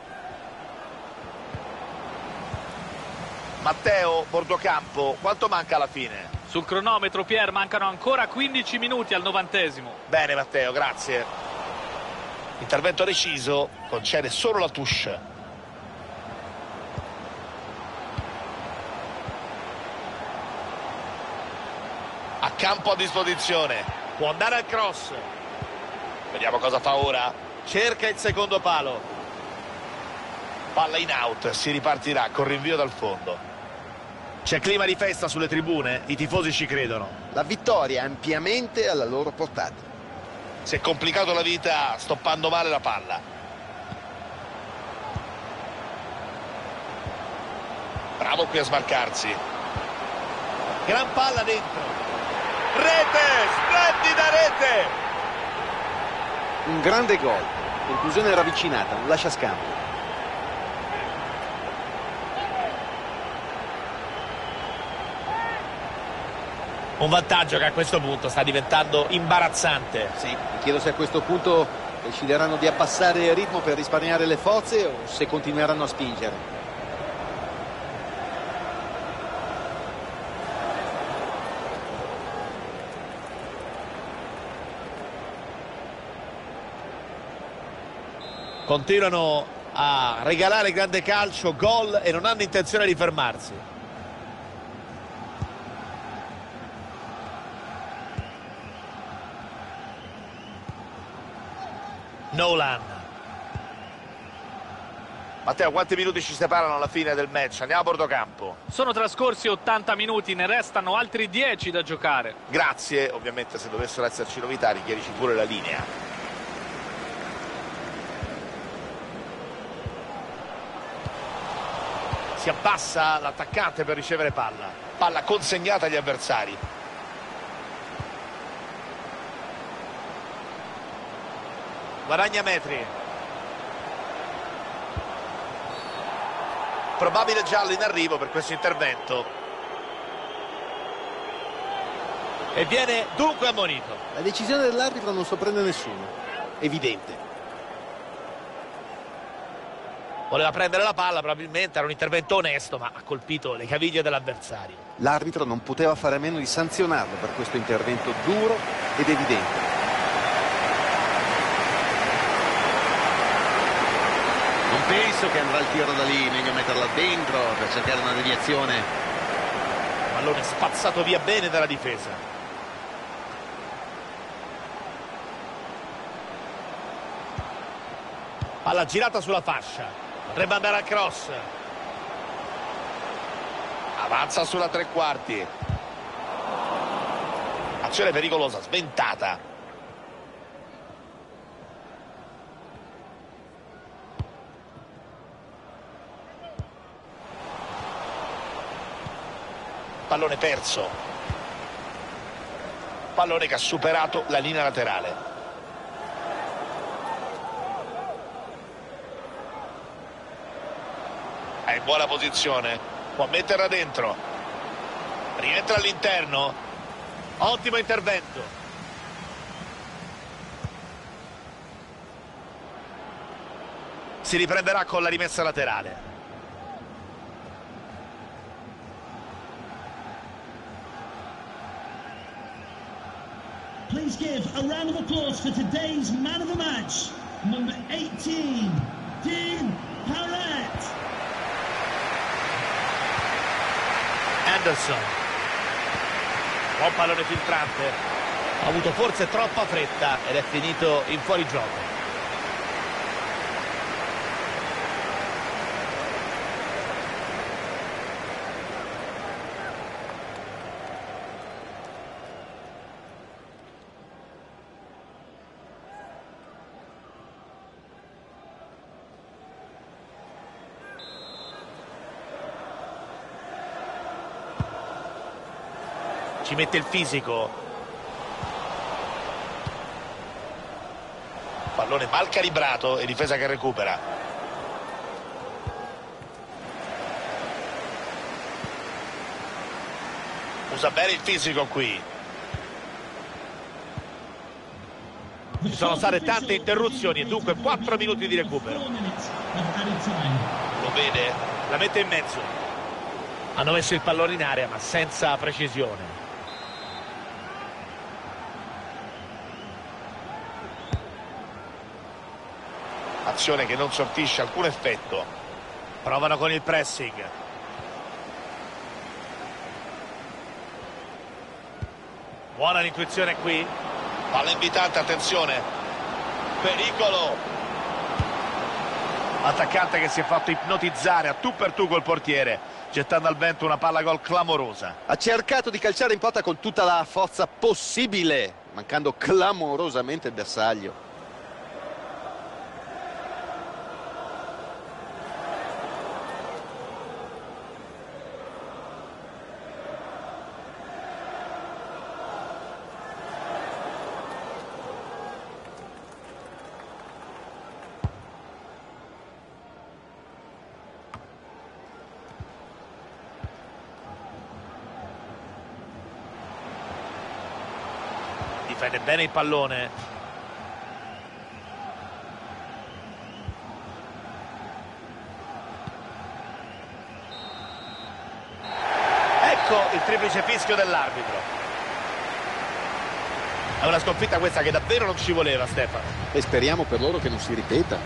Matteo Bordocampo, quanto manca alla fine? Sul cronometro, Pier, mancano ancora quindici minuti al novantesimo. Bene Matteo, grazie. Intervento deciso, concede solo la touche. A campo a disposizione. Può andare al cross. Vediamo cosa fa ora. Cerca il secondo palo. Palla in out, si ripartirà con rinvio dal fondo. C'è clima di festa sulle tribune, i tifosi ci credono. La vittoria è ampiamente alla loro portata. Si è complicato la vita stoppando male la palla. Bravo qui a smarcarsi. Gran palla dentro. Rete, splendida rete. Un grande gol. Conclusione ravvicinata, un lasciascampo. Un vantaggio che a questo punto sta diventando imbarazzante. Sì, mi chiedo se a questo punto decideranno di abbassare il ritmo per risparmiare le forze o se continueranno a spingere. Continuano a regalare grande calcio, gol e non hanno intenzione di fermarsi. Nolan. Matteo, quanti minuti ci separano alla fine del match? Andiamo a Bordocampo. Sono trascorsi ottanta minuti, ne restano altri dieci da giocare. Grazie, ovviamente se dovessero esserci novità richiedici pure la linea. Si abbassa l'attaccante per ricevere palla. Palla consegnata agli avversari. Guadagna metri. Probabile giallo in arrivo per questo intervento. E viene dunque ammonito. La decisione dell'arbitro non sorprende nessuno. Evidente. Voleva prendere la palla, probabilmente era un intervento onesto, ma ha colpito le caviglie dell'avversario. L'arbitro non poteva fare a meno di sanzionarlo per questo intervento duro ed evidente. Penso che andrà il tiro da lì, meglio metterla dentro per cercare una deviazione. Pallone spazzato via bene dalla difesa. Palla girata sulla fascia, potrebbe andare al cross. Avanza sulla tre quarti. Azione pericolosa, sventata. Pallone perso. Pallone che ha superato la linea laterale. È in buona posizione, può metterla dentro. Rientra all'interno. Ottimo intervento. Si riprenderà con la rimessa laterale. Please give a round of applause for today's man of the match, number eighteen, Dean Parrett. Anderson. Buon pallone filtrante. Ha avuto forse troppa fretta ed è finito in fuorigioco. Ci mette il fisico. Pallone mal calibrato e difesa che recupera. Usa bene il fisico qui. Ci sono state tante interruzioni e dunque quattro minuti di recupero. Lo vede? La mette in mezzo. Hanno messo il pallone in area ma senza precisione. Azione che non sortisce alcun effetto. Provano con il pressing. Buona l'intuizione qui. Palla invitante, attenzione. Pericolo. Attaccante che si è fatto ipnotizzare a tu per tu col portiere, gettando al vento una palla gol clamorosa. Ha cercato di calciare in porta con tutta la forza possibile, mancando clamorosamente il bersaglio. Difende bene il pallone. Ecco il triplice fischio dell'arbitro. È una sconfitta questa che davvero non ci voleva, Stefano. E speriamo per loro che non si ripeta.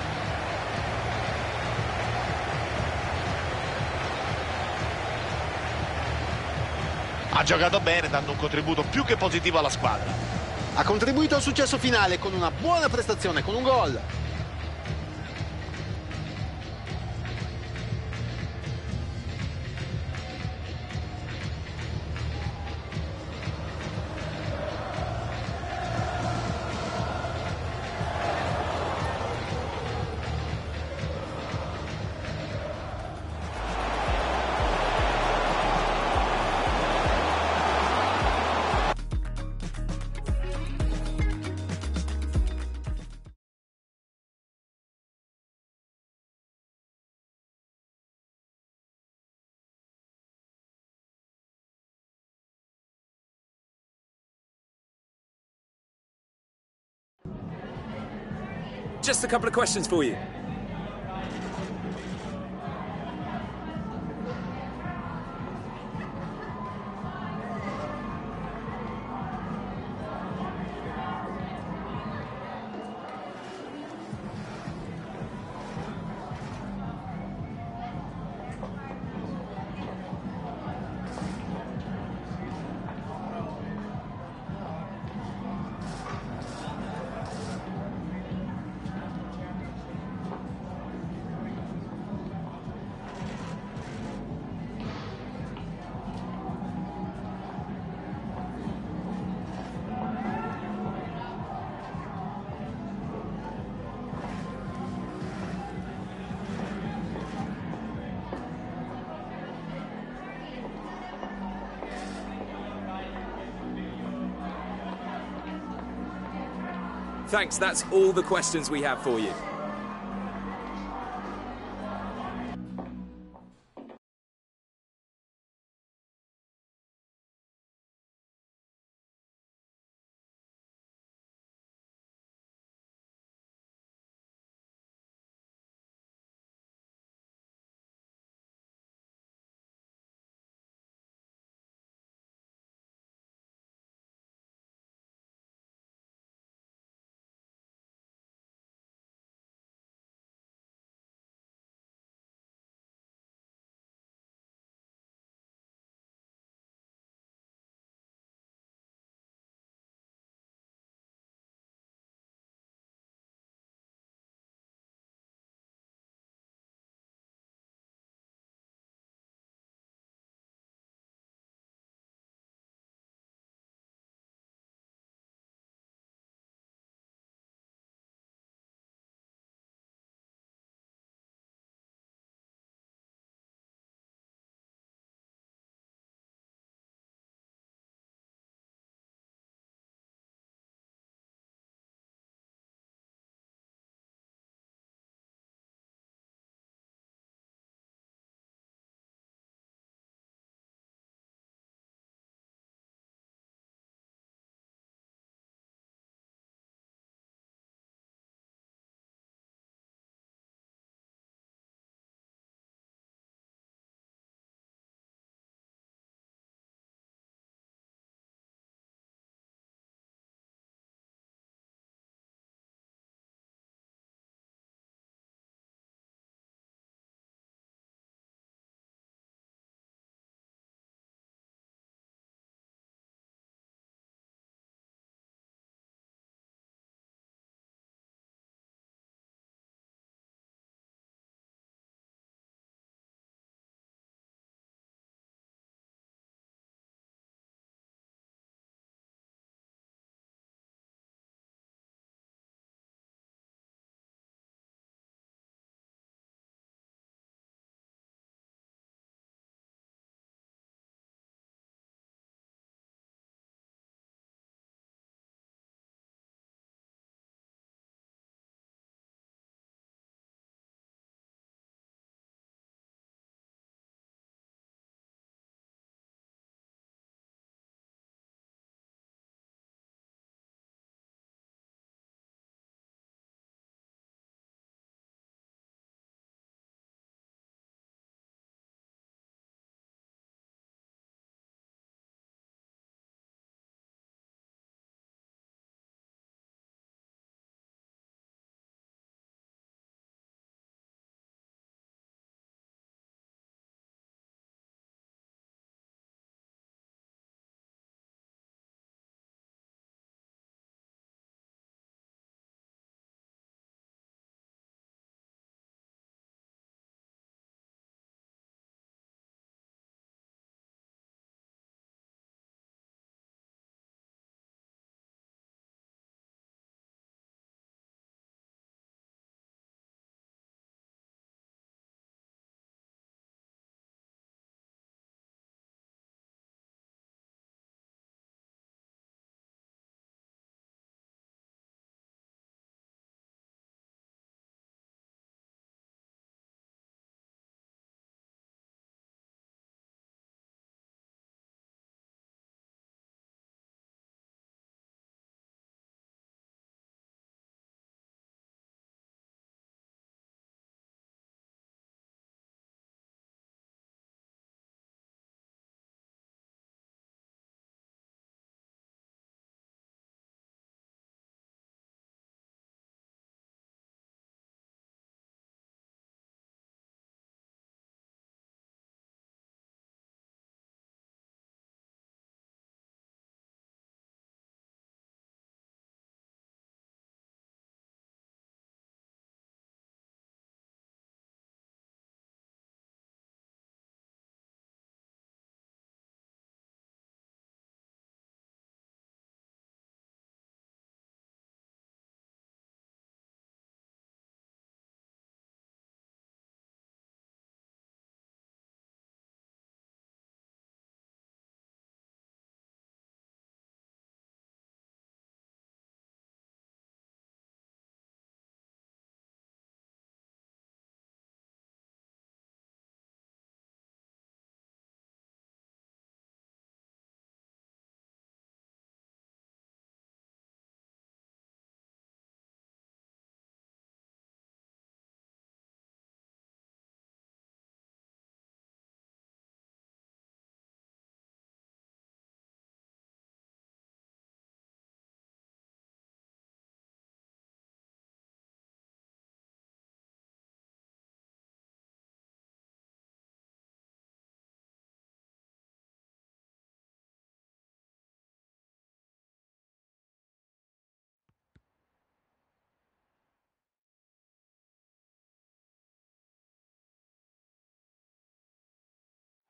Ha giocato bene, dando un contributo più che positivo alla squadra. Ha contribuito al successo finale con una buona prestazione, con un gol. Just a couple of questions for you. Thanks, that's all the questions we have for you.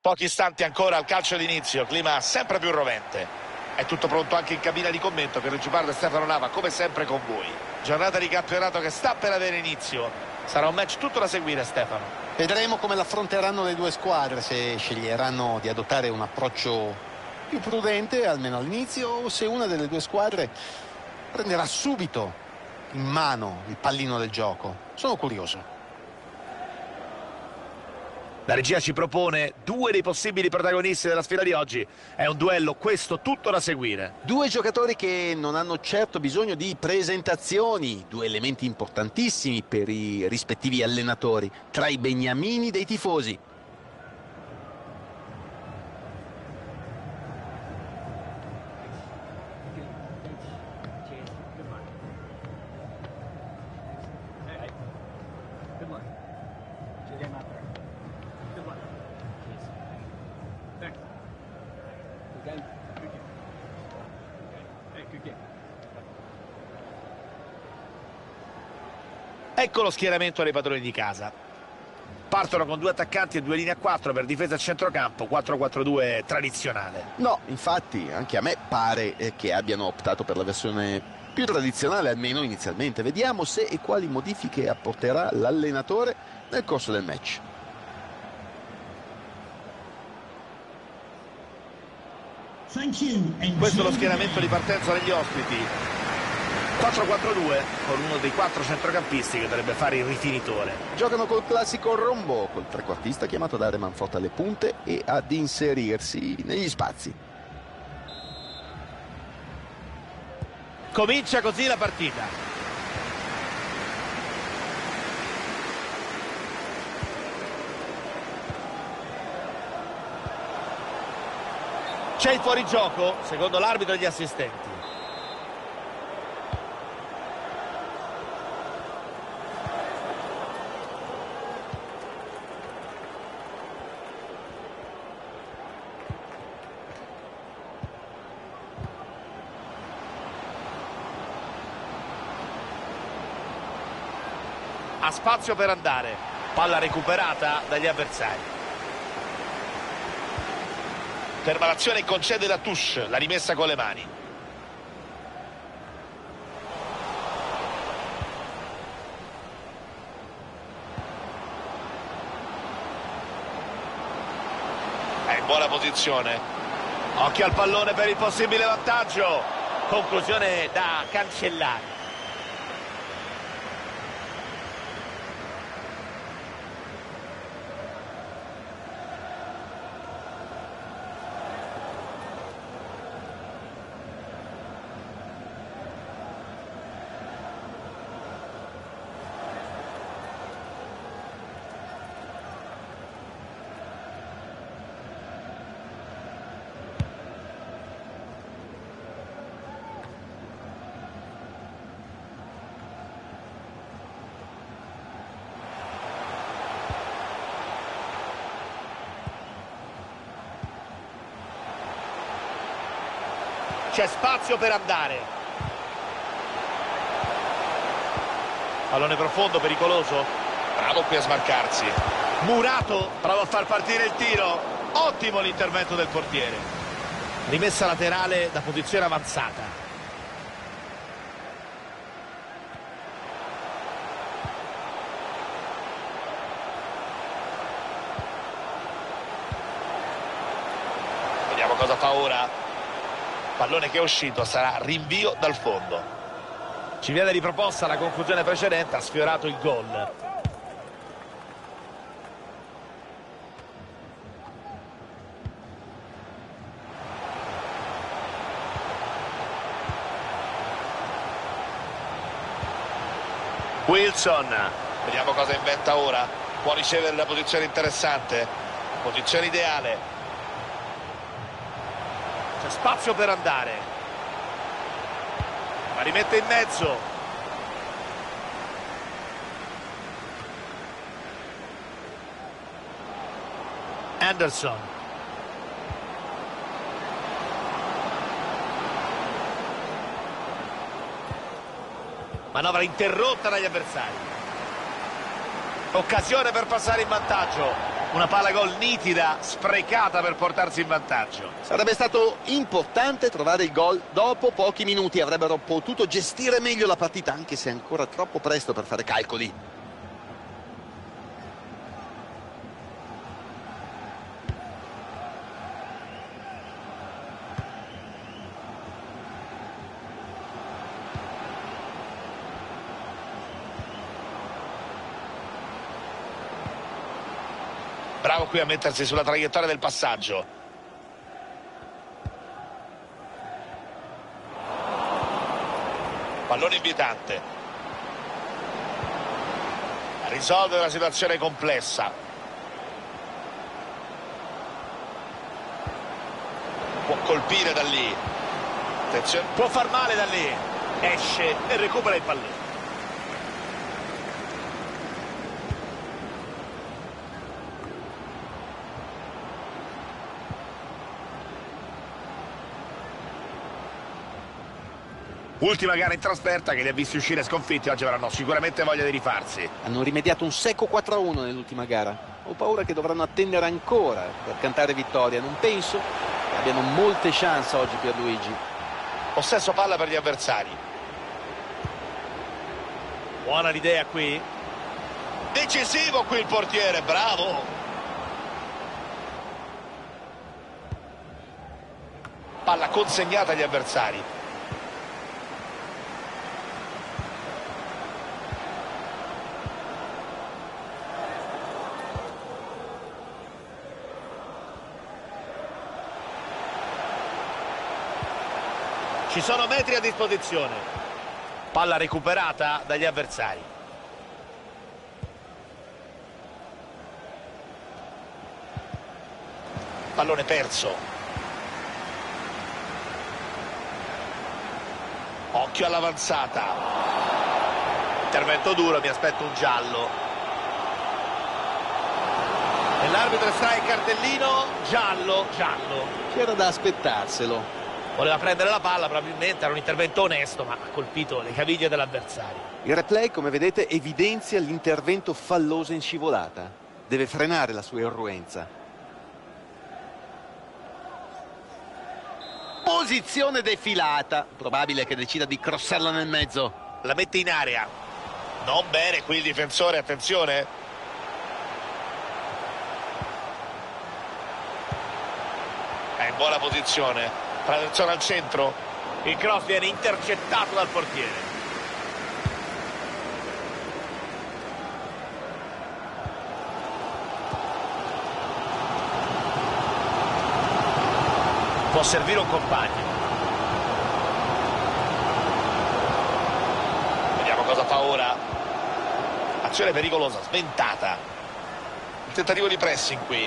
Pochi istanti ancora al calcio d'inizio, clima sempre più rovente. È tutto pronto anche in cabina di commento. Pierluigi Pardo e Stefano Nava come sempre con voi. Giornata di campionato che sta per avere inizio. Sarà un match tutto da seguire, Stefano. Vedremo come l'affronteranno le due squadre, se sceglieranno di adottare un approccio più prudente almeno all'inizio, o se una delle due squadre prenderà subito in mano il pallino del gioco. Sono curioso. La regia ci propone due dei possibili protagonisti della sfida di oggi. È un duello, questo tutto da seguire. Due giocatori che non hanno certo bisogno di presentazioni, due elementi importantissimi per i rispettivi allenatori, tra i beniamini dei tifosi. Ecco lo schieramento dei padroni di casa. Partono con due attaccanti e due linee a quattro per difesa a centrocampo, quattro quattro due tradizionale. No, infatti anche a me pare eh, che abbiano optato per la versione più tradizionale, almeno inizialmente. Vediamo se e quali modifiche apporterà l'allenatore nel corso del match. Questo è lo schieramento di partenza degli ospiti. quattro quattro due con uno dei quattro centrocampisti che dovrebbe fare il rifinitore. Giocano col classico rombo, col trequartista chiamato a dare manforte alle punte e ad inserirsi negli spazi. Comincia così la partita. C'è il fuorigioco, secondo l'arbitro e gli assistenti. Ha spazio per andare, palla recuperata dagli avversari. Ferma l'azione e concede la touche, la rimessa con le mani. È in buona posizione. Occhio al pallone per il possibile vantaggio. Conclusione da cancellare. C'è spazio per andare. Pallone profondo, pericoloso. Bravo qui a smarcarsi. Murato, prova a far partire il tiro. Ottimo l'intervento del portiere. Rimessa laterale da posizione avanzata. Vediamo cosa fa ora. Pallone che è uscito, sarà rinvio dal fondo. Ci viene riproposta la conclusione precedente, ha sfiorato il gol. Wilson, vediamo cosa inventa ora. Può ricevere la posizione interessante, posizione ideale. C'è spazio per andare, la rimette in mezzo. Anderson. Manovra interrotta dagli avversari. Occasione per passare in vantaggio. Una palla gol nitida, sprecata per portarsi in vantaggio. Sarebbe stato importante trovare il gol dopo pochi minuti, avrebbero potuto gestire meglio la partita, anche se è ancora troppo presto per fare calcoli. Bravo qui a mettersi sulla traiettoria del passaggio. Pallone invietante. Risolve una situazione complessa. Può colpire da lì. Attenzione, può far male da lì. Esce e recupera il pallone. Ultima gara in trasferta che li ha visti uscire sconfitti, oggi avranno sicuramente voglia di rifarsi. Hanno rimediato un secco quattro a uno nell'ultima gara. Ho paura che dovranno attendere ancora per cantare vittoria. Non penso che abbiano molte chance oggi, Pierluigi. Possesso palla per gli avversari. Buona l'idea qui. Decisivo qui il portiere, bravo. Palla consegnata agli avversari. Ci sono metri a disposizione. Palla recuperata dagli avversari. Pallone perso. Occhio all'avanzata. Intervento duro, mi aspetto un giallo. E l'arbitro estrae il cartellino. Giallo, giallo. C'era da aspettarselo. Voleva prendere la palla, probabilmente era un intervento onesto, ma ha colpito le caviglie dell'avversario. Il replay, come vedete, evidenzia l'intervento falloso in scivolata. Deve frenare la sua irruenza. Posizione defilata. Probabile che decida di crossarla nel mezzo. La mette in area. Non bene qui il difensore, attenzione. È in buona posizione. Traversione al centro, il cross viene intercettato dal portiere. Può servire un compagno. Vediamo cosa fa ora. Azione pericolosa, sventata. Il tentativo di pressing qui.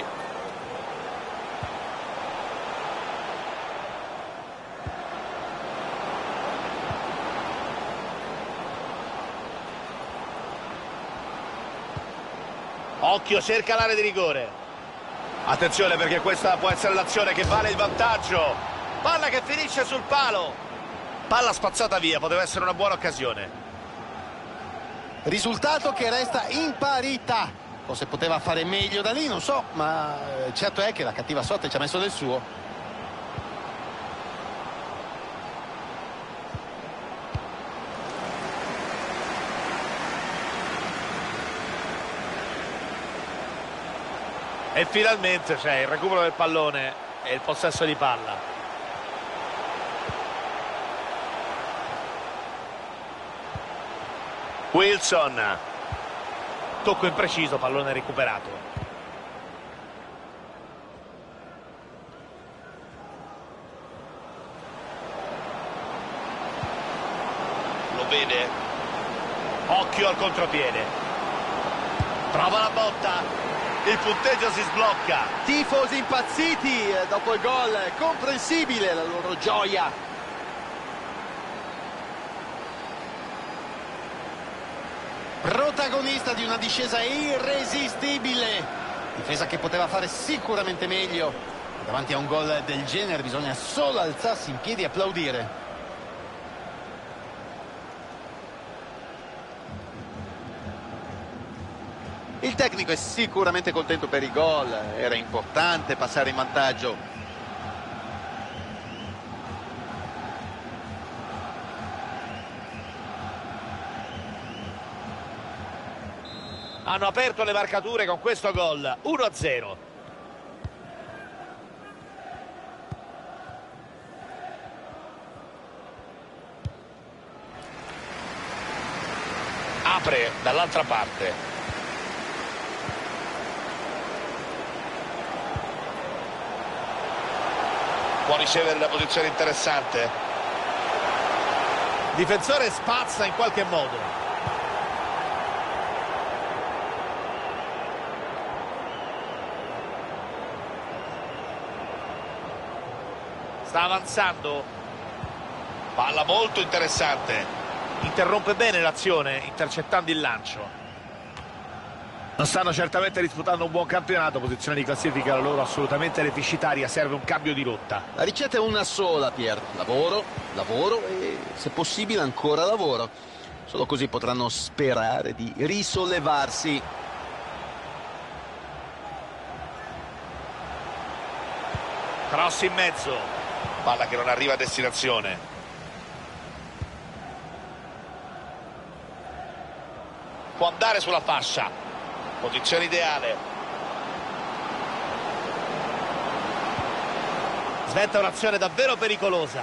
Occhio, cerca l'area di rigore. Attenzione perché questa può essere l'azione che vale il vantaggio. Palla che finisce sul palo. Palla spazzata via, poteva essere una buona occasione. Risultato che resta in parità. Forse poteva fare meglio da lì, non so, ma certo è che la cattiva sorte ci ha messo del suo. E finalmente c'è il recupero del pallone e il possesso di palla. Wilson. Tocco impreciso, pallone recuperato. Lo vede. Occhio al contropiede. Trova la botta. Il punteggio si sblocca. Tifosi impazziti dopo il gol, comprensibile la loro gioia. Protagonista di una discesa irresistibile. Difesa che poteva fare sicuramente meglio. Davanti a un gol del genere bisogna solo alzarsi in piedi e applaudire. Il tecnico è sicuramente contento per il gol, era importante passare in vantaggio. Hanno aperto le marcature con questo gol, uno a zero. Apre dall'altra parte. Può ricevere una posizione interessante. Difensore spazza in qualche modo. Sta avanzando. Palla molto interessante. Interrompe bene l'azione, intercettando il lancio. Non stanno certamente disputando un buon campionato, posizione di classifica la loro assolutamente deficitaria, serve un cambio di rotta. La ricetta è una sola, Pier. Lavoro, lavoro e, se possibile, ancora lavoro. Solo così potranno sperare di risollevarsi. Cross in mezzo. Palla che non arriva a destinazione. Può andare sulla fascia. Posizione ideale. Sventa un'azione davvero pericolosa.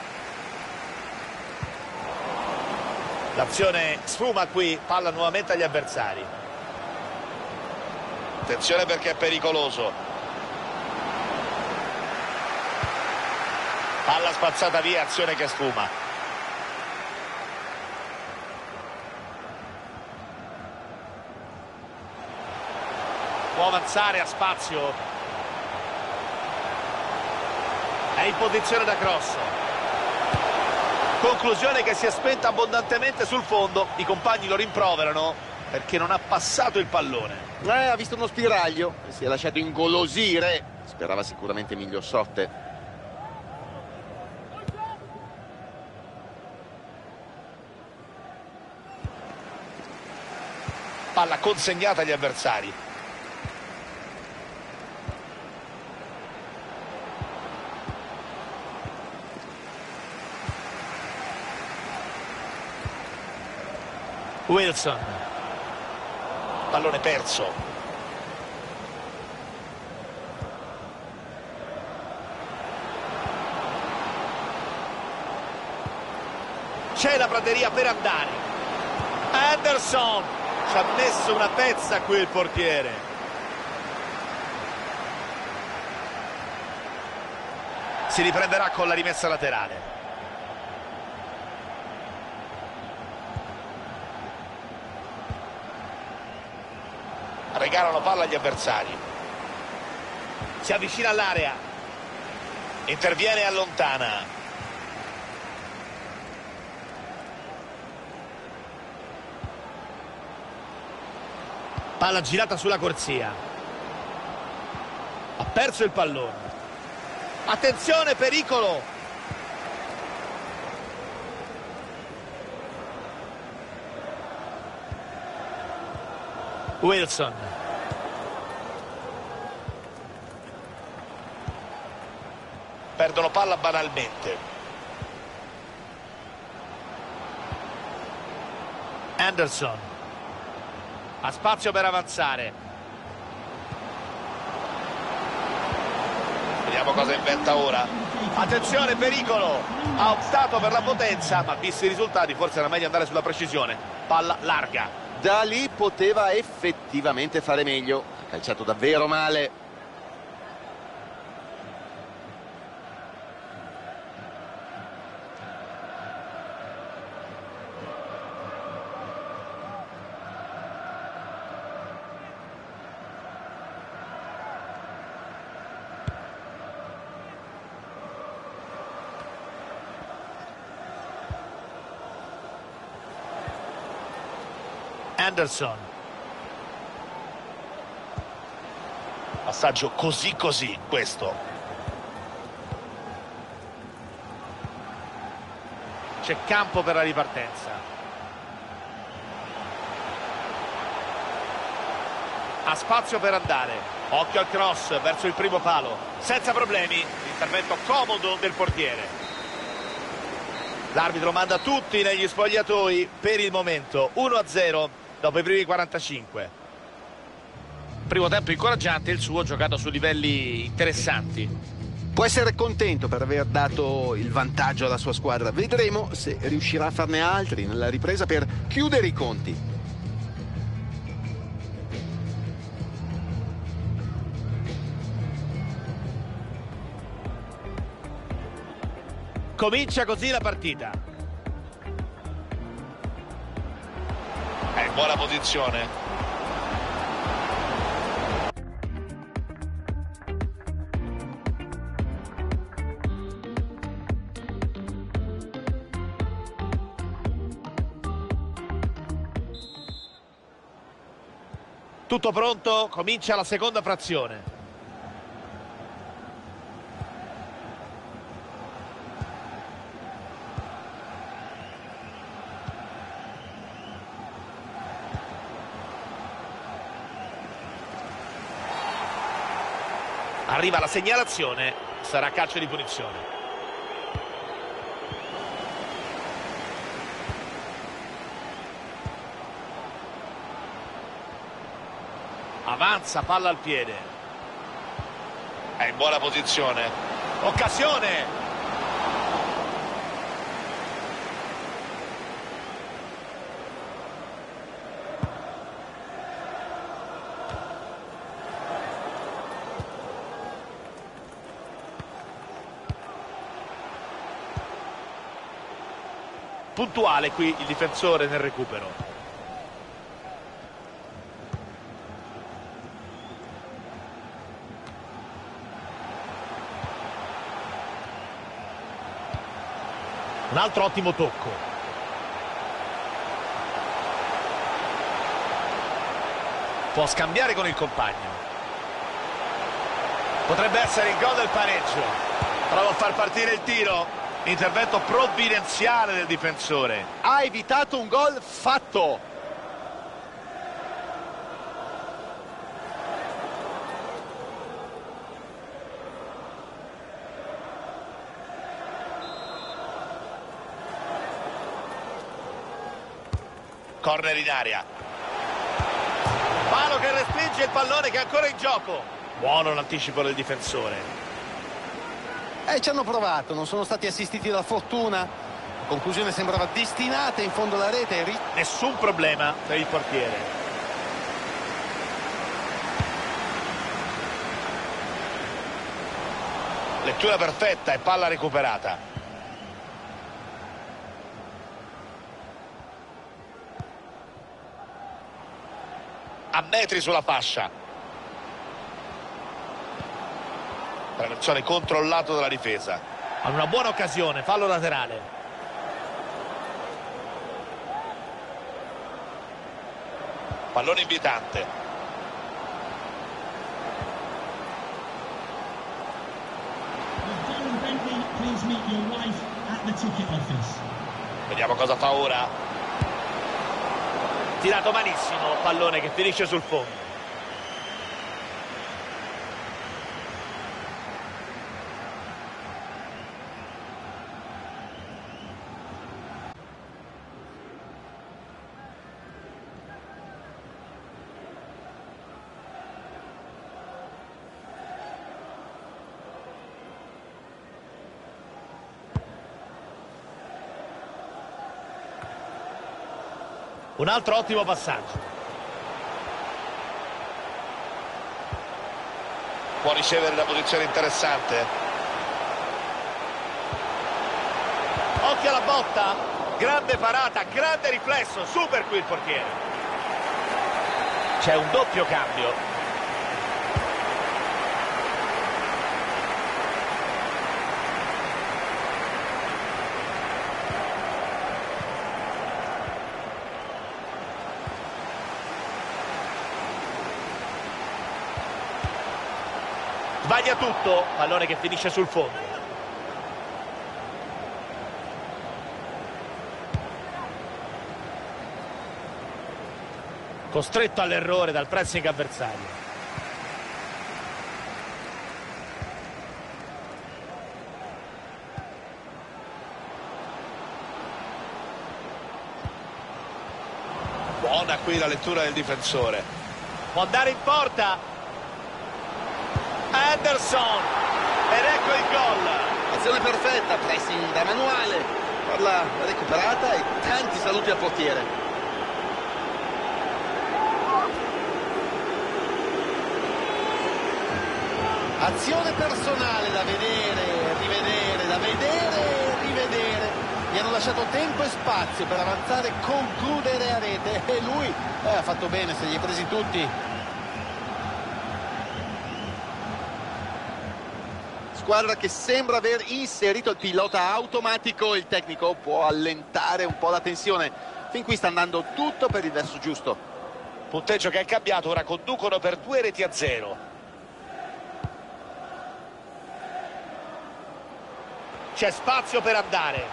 L'azione sfuma qui, palla nuovamente agli avversari. Attenzione perché è pericoloso. Palla spazzata via, azione che sfuma. Può avanzare a spazio. È in posizione da cross. Conclusione che si è spenta abbondantemente sul fondo. I compagni lo rimproverano perché non ha passato il pallone. Eh, ha visto uno spiraglio e si è lasciato ingolosire. Sperava sicuramente miglior sorte. Palla consegnata agli avversari. Wilson. Pallone perso. C'è la prateria per andare. Anderson. Ci ha messo una pezza qui il portiere. Si riprenderà con la rimessa laterale. Regalano palla agli avversari. Si avvicina all'area. Interviene e allontana. Palla girata sulla corsia. Ha perso il pallone. Attenzione, pericolo. Wilson. Perdono palla banalmente. Anderson. Ha spazio per avanzare. Vediamo cosa inventa ora. Attenzione, pericolo. Ha optato per la potenza, ma visti i risultati forse era meglio andare sulla precisione. Palla larga. Da lì poteva effettivamente fare meglio. Ha calciato davvero male. Anderson. Passaggio così così questo. C'è campo per la ripartenza. Ha spazio per andare, occhio al cross verso il primo palo, senza problemi, intervento comodo del portiere. L'arbitro manda tutti negli spogliatoi per il momento, uno a zero dopo i primi quarantacinque. Primo tempo incoraggiante, il suo giocato su livelli interessanti. Può essere contento per aver dato il vantaggio alla sua squadra, vedremo se riuscirà a farne altri nella ripresa per chiudere i conti. Comincia così la partita. È in buona posizione. Tutto pronto, comincia la seconda frazione. Arriva la segnalazione, sarà calcio di punizione. Avanza, palla al piede. È in buona posizione. Occasione! Puntuale qui il difensore nel recupero. Un altro ottimo tocco. Può scambiare con il compagno. Potrebbe essere il gol del pareggio. Prova a far partire il tiro. Intervento provvidenziale del difensore. Ha evitato un gol fatto. Corner in area. Palo che respinge il pallone che è ancora in gioco. Buono l'anticipo del difensore. Eh, ci hanno provato, non sono stati assistiti dalla fortuna. La conclusione sembrava destinata in fondo alla rete. Nessun problema per il portiere. Lettura perfetta e palla recuperata. A metri sulla fascia. Traversone controllato dalla difesa. Ha una buona occasione, fallo laterale. Pallone invitante. Darren Bentley, please meet your wife at the ticket office. Vediamo cosa fa ora. Tirato malissimo, pallone che finisce sul fondo. Un altro ottimo passaggio. Può ricevere da posizione interessante. Occhio alla botta. Grande parata, grande riflesso. Super qui il portiere. C'è un doppio cambio. Sbaglia tutto, pallone che finisce sul fondo. Costretto all'errore dal pressing avversario. Buona qui la lettura del difensore. Può andare in porta. Anderson. Ed ecco il gol. Azione perfetta, pressing da manuale. Palla recuperata e tanti saluti al portiere. Azione personale da vedere, rivedere, da vedere, rivedere. Gli hanno lasciato tempo e spazio per avanzare e concludere a rete. E lui eh, ha fatto bene, se li ha presi tutti. Squadra che sembra aver inserito il pilota automatico. Il tecnico può allentare un po' la tensione. Fin qui sta andando tutto per il verso giusto. Punteggio che è cambiato, ora conducono per due reti a zero. C'è spazio per andare.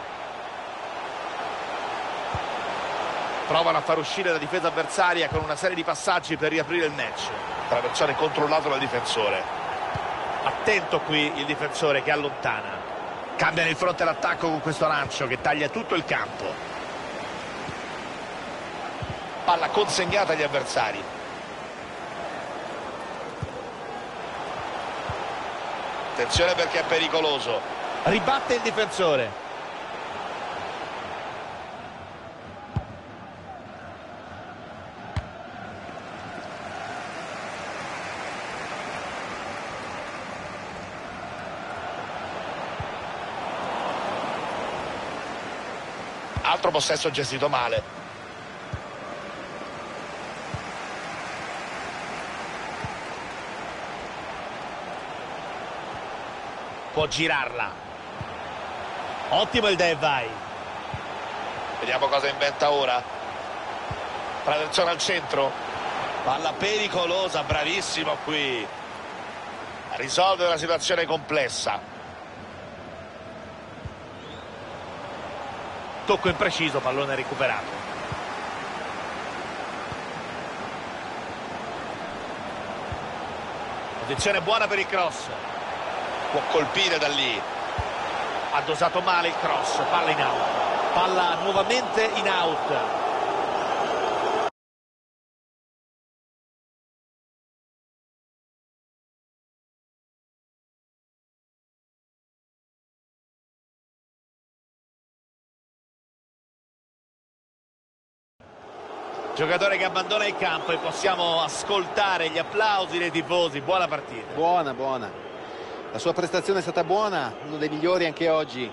Provano a far uscire la difesa avversaria con una serie di passaggi per riaprire il match. Traversone controllato dal difensore. Attento qui il difensore che allontana. Cambiano il fronte all'attacco con questo lancio che taglia tutto il campo. Palla consegnata agli avversari. Attenzione perché è pericoloso. Ribatte il difensore. Altro possesso gestito male. Può girarla. Ottimo il Dave vai. Vediamo cosa inventa ora. Traversone al centro. Palla pericolosa, bravissimo qui. Risolve una situazione complessa. Tocco impreciso, pallone recuperato. Posizione buona per il cross. Può colpire da lì. Ha dosato male il cross, palla in out. Palla nuovamente in out. Giocatore che abbandona il campo e possiamo ascoltare gli applausi dei tifosi. Buona partita. Buona, buona. La sua prestazione è stata buona, uno dei migliori anche oggi.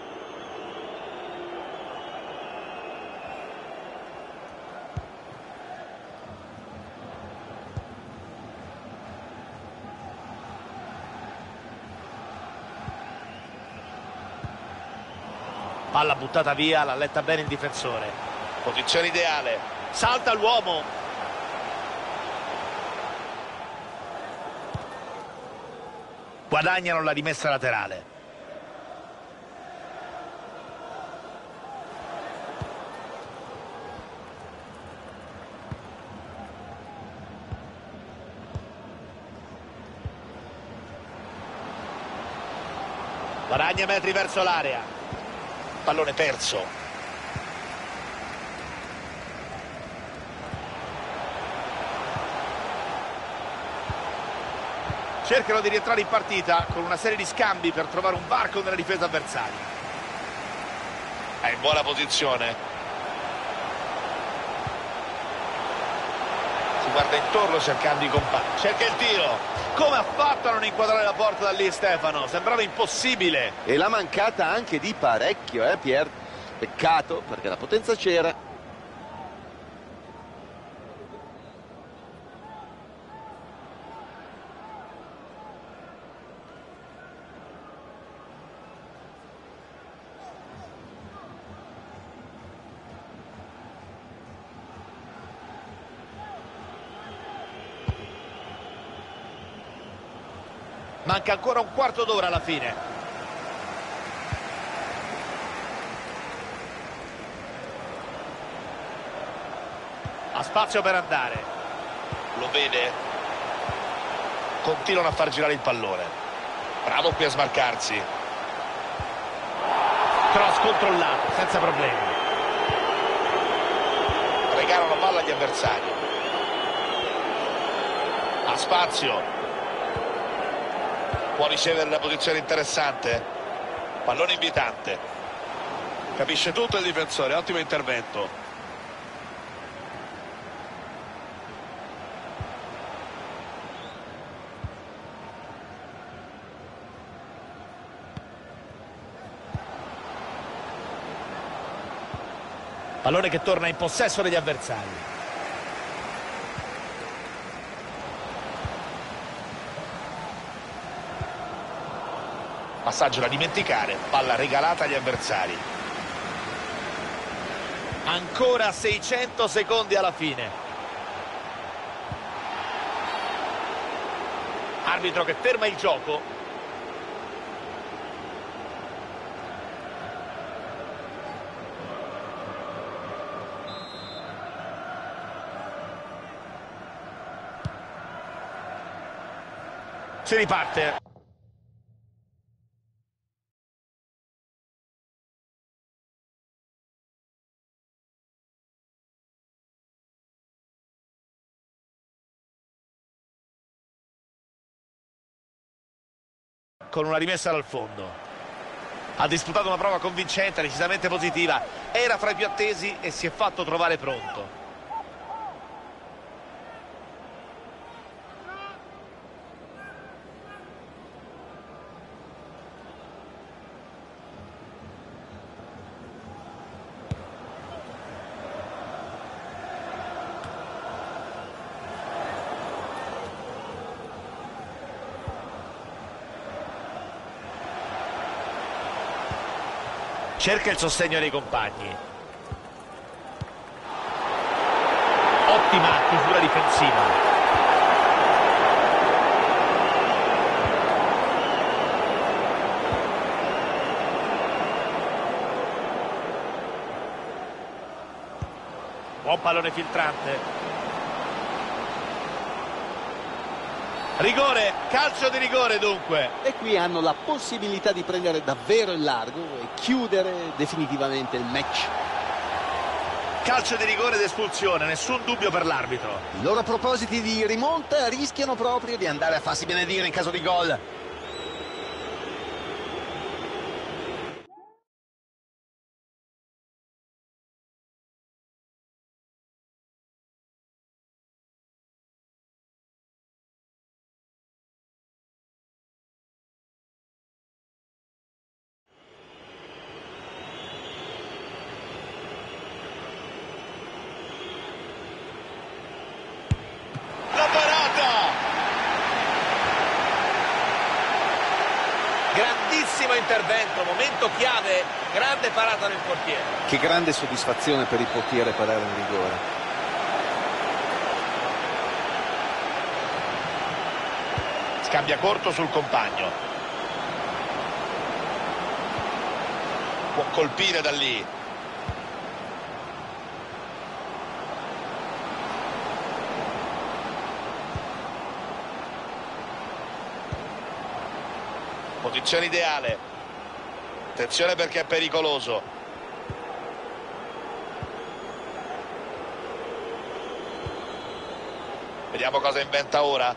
Palla buttata via, l'ha letta bene il difensore. Posizione ideale. Salta l'uomo. Guadagnano la rimessa laterale. Guadagna metri verso l'area. Pallone perso. Cercano di rientrare in partita con una serie di scambi per trovare un varco nella difesa avversaria. È in buona posizione. Si guarda intorno cercando i compagni. Cerca il tiro. Come ha fatto a non inquadrare la porta da lì Stefano? Sembrava impossibile. E l'ha mancata anche di parecchio, eh Pier? Peccato, perché la potenza c'era. Manca ancora un quarto d'ora alla fine. Ha spazio per andare. Lo vede, continuano a far girare il pallone. Bravo qui a smarcarsi. Cross controllato senza problemi. Regalano palla agli avversari. Ha spazio, può ricevere la posizione interessante. Pallone invitante, capisce tutto il difensore. Ottimo intervento. Pallone che torna in possesso degli avversari. Passaggio da dimenticare, palla regalata agli avversari. Ancora seicento secondi alla fine. Arbitro che ferma il gioco. Si riparte. Con una rimessa dal fondo. Ha disputato una prova convincente, decisamente positiva. Era fra i più attesi e si è fatto trovare pronto. Cerca il sostegno dei compagni. Ottima chiusura difensiva. Buon pallone filtrante. Rigore, calcio di rigore dunque. E qui hanno la possibilità di prendere davvero il largo e chiudere definitivamente il match. Calcio di rigore ed espulsione, nessun dubbio per l'arbitro. I loro propositi di rimonta rischiano proprio di andare a farsi benedire in caso di gol. Grandissimo intervento, momento chiave, grande parata del portiere. Che grande soddisfazione per il portiere parare un rigore. Scambia corto sul compagno. Può colpire da lì. Posizione ideale. Attenzione perché è pericoloso. Vediamo cosa inventa ora.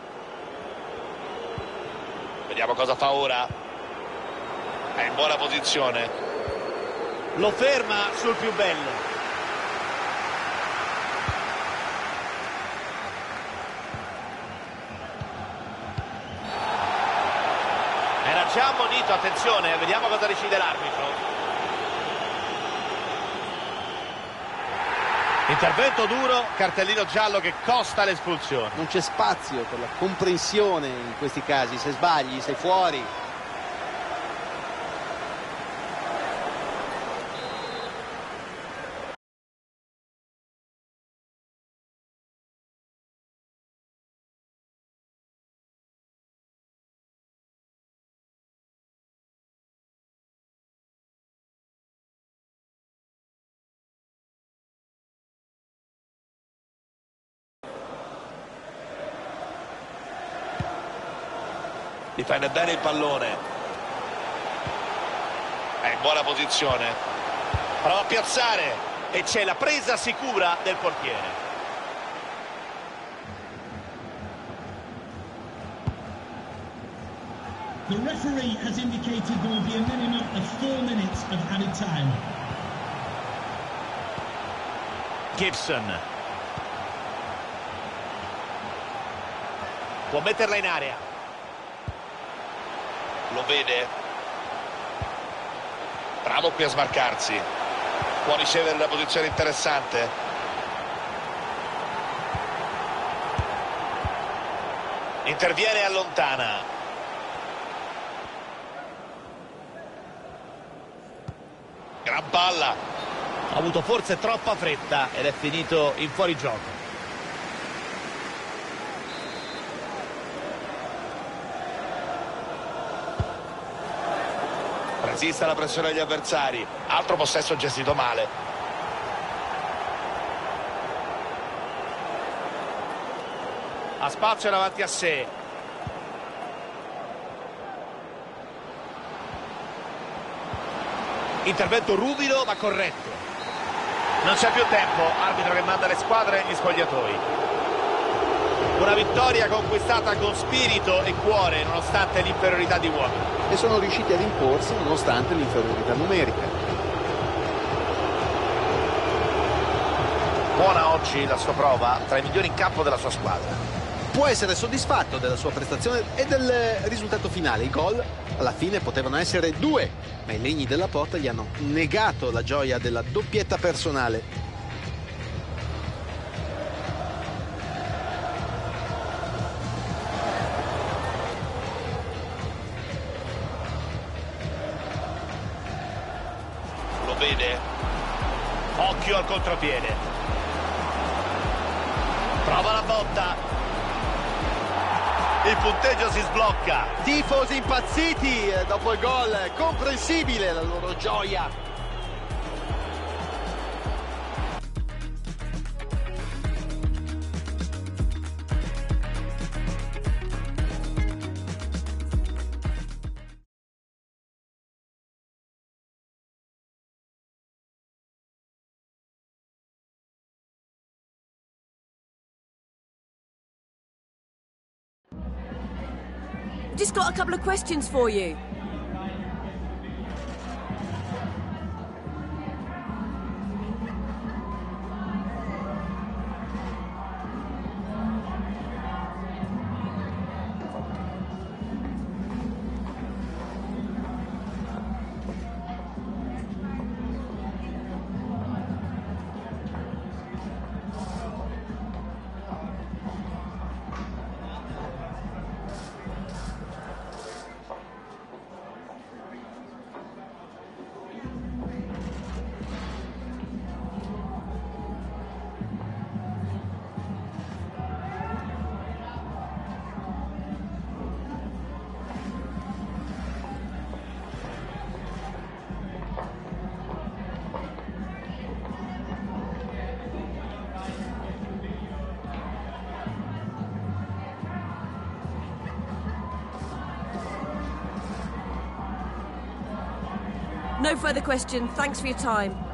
Vediamo cosa fa ora. È in buona posizione. Lo ferma sul più bello. Già ammonito, attenzione, vediamo cosa decide l'arbitro. Intervento duro, cartellino giallo che costa l'espulsione. Non c'è spazio per la comprensione in questi casi, se sbagli sei fuori. Difende bene il pallone. È in buona posizione. Prova a piazzare e c'è la presa sicura del portiere. The referee has indicated there will be a minimum of four minutes of added time. Gibson può metterla in area. Lo vede. Bravo qui a smarcarsi. Può ricevere una posizione interessante. Interviene e allontana. Gran palla. Ha avuto forse troppa fretta ed è finito in fuorigioco. Resiste alla pressione degli avversari. Altro possesso gestito male. Ha spazio davanti a sé. Intervento ruvido ma corretto. Non c'è più tempo. Arbitro che manda le squadre negli spogliatoi. Una vittoria conquistata con spirito e cuore nonostante l'inferiorità di uomini. E sono riusciti ad imporsi nonostante l'inferiorità numerica. Buona oggi la sua prova, tra i migliori in campo della sua squadra. Può essere soddisfatto della sua prestazione e del risultato finale. I gol alla fine potevano essere due, ma i legni della porta gli hanno negato la gioia della doppietta personale. Lo vede. Occhio al contropiede. Prova la botta. Il punteggio si sblocca. Tifosi impazziti dopo il gol, comprensibile la loro gioia. Just got a couple of questions for you. No further questions. Thanks for your time.